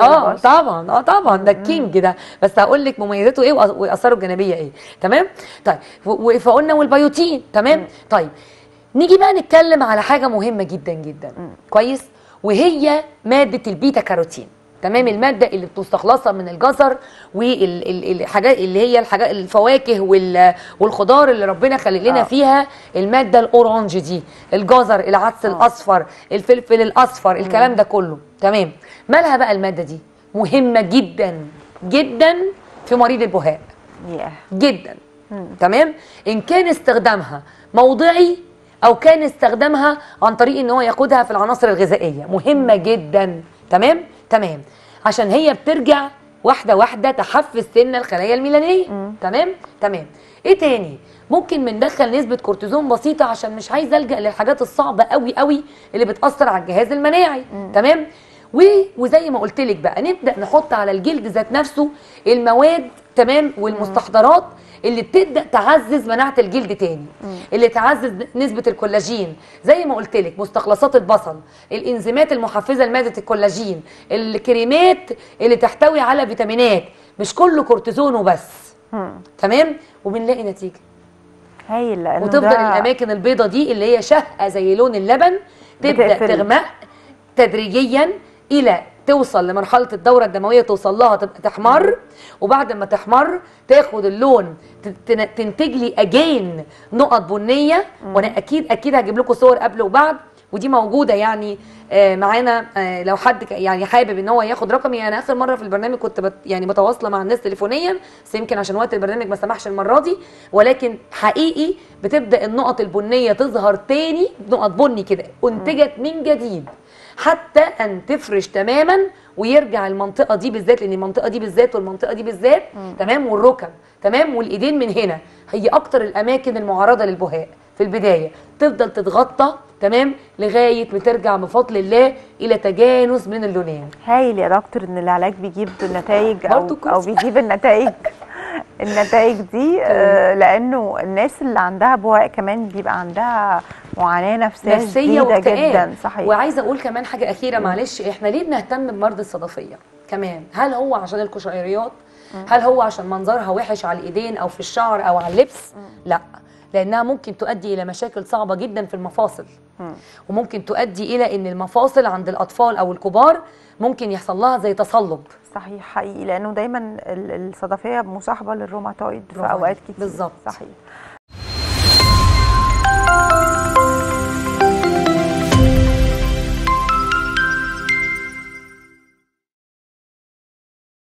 طبعا ده الكينج ده، بس هقول لك مميزاته ايه واثاره الجانبيه ايه. تمام، طيب فقلنا والبيوتين. تمام، طيب نيجي بقى نتكلم على حاجه مهمه جدا جدا. كويس، وهي ماده البيتا كاروتين. تمام، الماده اللي بتستخلصها من الجزر والحاجات اللي هي الحاجات الفواكه والخضار اللي ربنا خلق لنا فيها الماده الاورانج دي، الجزر، العدس الاصفر، الفلفل الاصفر، الكلام ده كله. تمام، مالها بقى الماده دي؟ مهمه جدا جدا في مريض البهاء جدا. تمام، ان كان استخدامها موضعي او كان استخدامها عن طريق ان هو ياخدها في العناصر الغذائيه، مهمه جدا. تمام، عشان هي بترجع واحده واحده تحفز سن الخلايا الميلانيه. تمام، ايه تاني؟ ممكن بندخل نسبه كورتيزون بسيطه عشان مش عايز الجا للحاجات الصعبه قوي اللي بتاثر على الجهاز المناعي. تمام، وزي ما قلت لك بقى نبدا نحط على الجلد ذات نفسه المواد. تمام، والمستحضرات اللي بتبدا تعزز مناعه الجلد تاني، اللي تعزز نسبه الكولاجين زي ما قلت لك، مستخلصات البصل، الانزيمات المحفزه لماده الكولاجين، الكريمات اللي تحتوي على فيتامينات، مش كله كورتيزون وبس. تمام، وبنلاقي نتيجه هايل. وتفضل الاماكن البيضه دي اللي هي شهقه زي لون اللبن تبدا تغمق تدريجيا الى توصل لمرحله الدوره الدمويه، توصل لها تبقى تحمر، وبعد ما تحمر تاخد اللون تنتج لي اجين نقط بنيه. وانا اكيد هجيب لكم صور قبل وبعد، ودي موجوده يعني معانا. لو حد يعني حابب ان هو ياخد رقمي، انا اخر مره في البرنامج كنت يعني متواصله مع الناس تليفونيا، بس يمكن عشان وقت البرنامج ما سمحش المره دي، ولكن حقيقي بتبدا النقط البنيه تظهر تاني، نقط بني كده انتجت من جديد حتى ان تفرش تماما، ويرجع المنطقه دي بالذات، لان المنطقه دي بالذات والمنطقه دي بالذات تمام، والركب تمام، والايدين من هنا هي اكتر الاماكن المعرضه للبهاء في البدايه، تفضل تتغطى تمام لغايه ما ترجع بفضل الله الى تجانس من اللونين. هايل يا دكتور ان العلاج بيجيب نتائج او بيجيب النتائج دي، لانه الناس اللي عندها بهاء كمان بيبقى عندها معاناه نفسيه شديده جدا. صحيح. وعايزه اقول كمان حاجه اخيره معلش، احنا ليه بنهتم بمرضى الصدفيه كمان؟ هل هو عشان القشيريات؟ هل هو عشان منظرها وحش على الايدين او في الشعر او على اللبس؟ لا، لانها ممكن تؤدي الى مشاكل صعبه جدا في المفاصل، وممكن تؤدي الى ان المفاصل عند الاطفال او الكبار ممكن يحصل لها زي تصلب. صحيح حقيقي، لانه دايما الصدفيه مصاحبه للروماتويد في اوقات كتير. بالظبط. صحيح.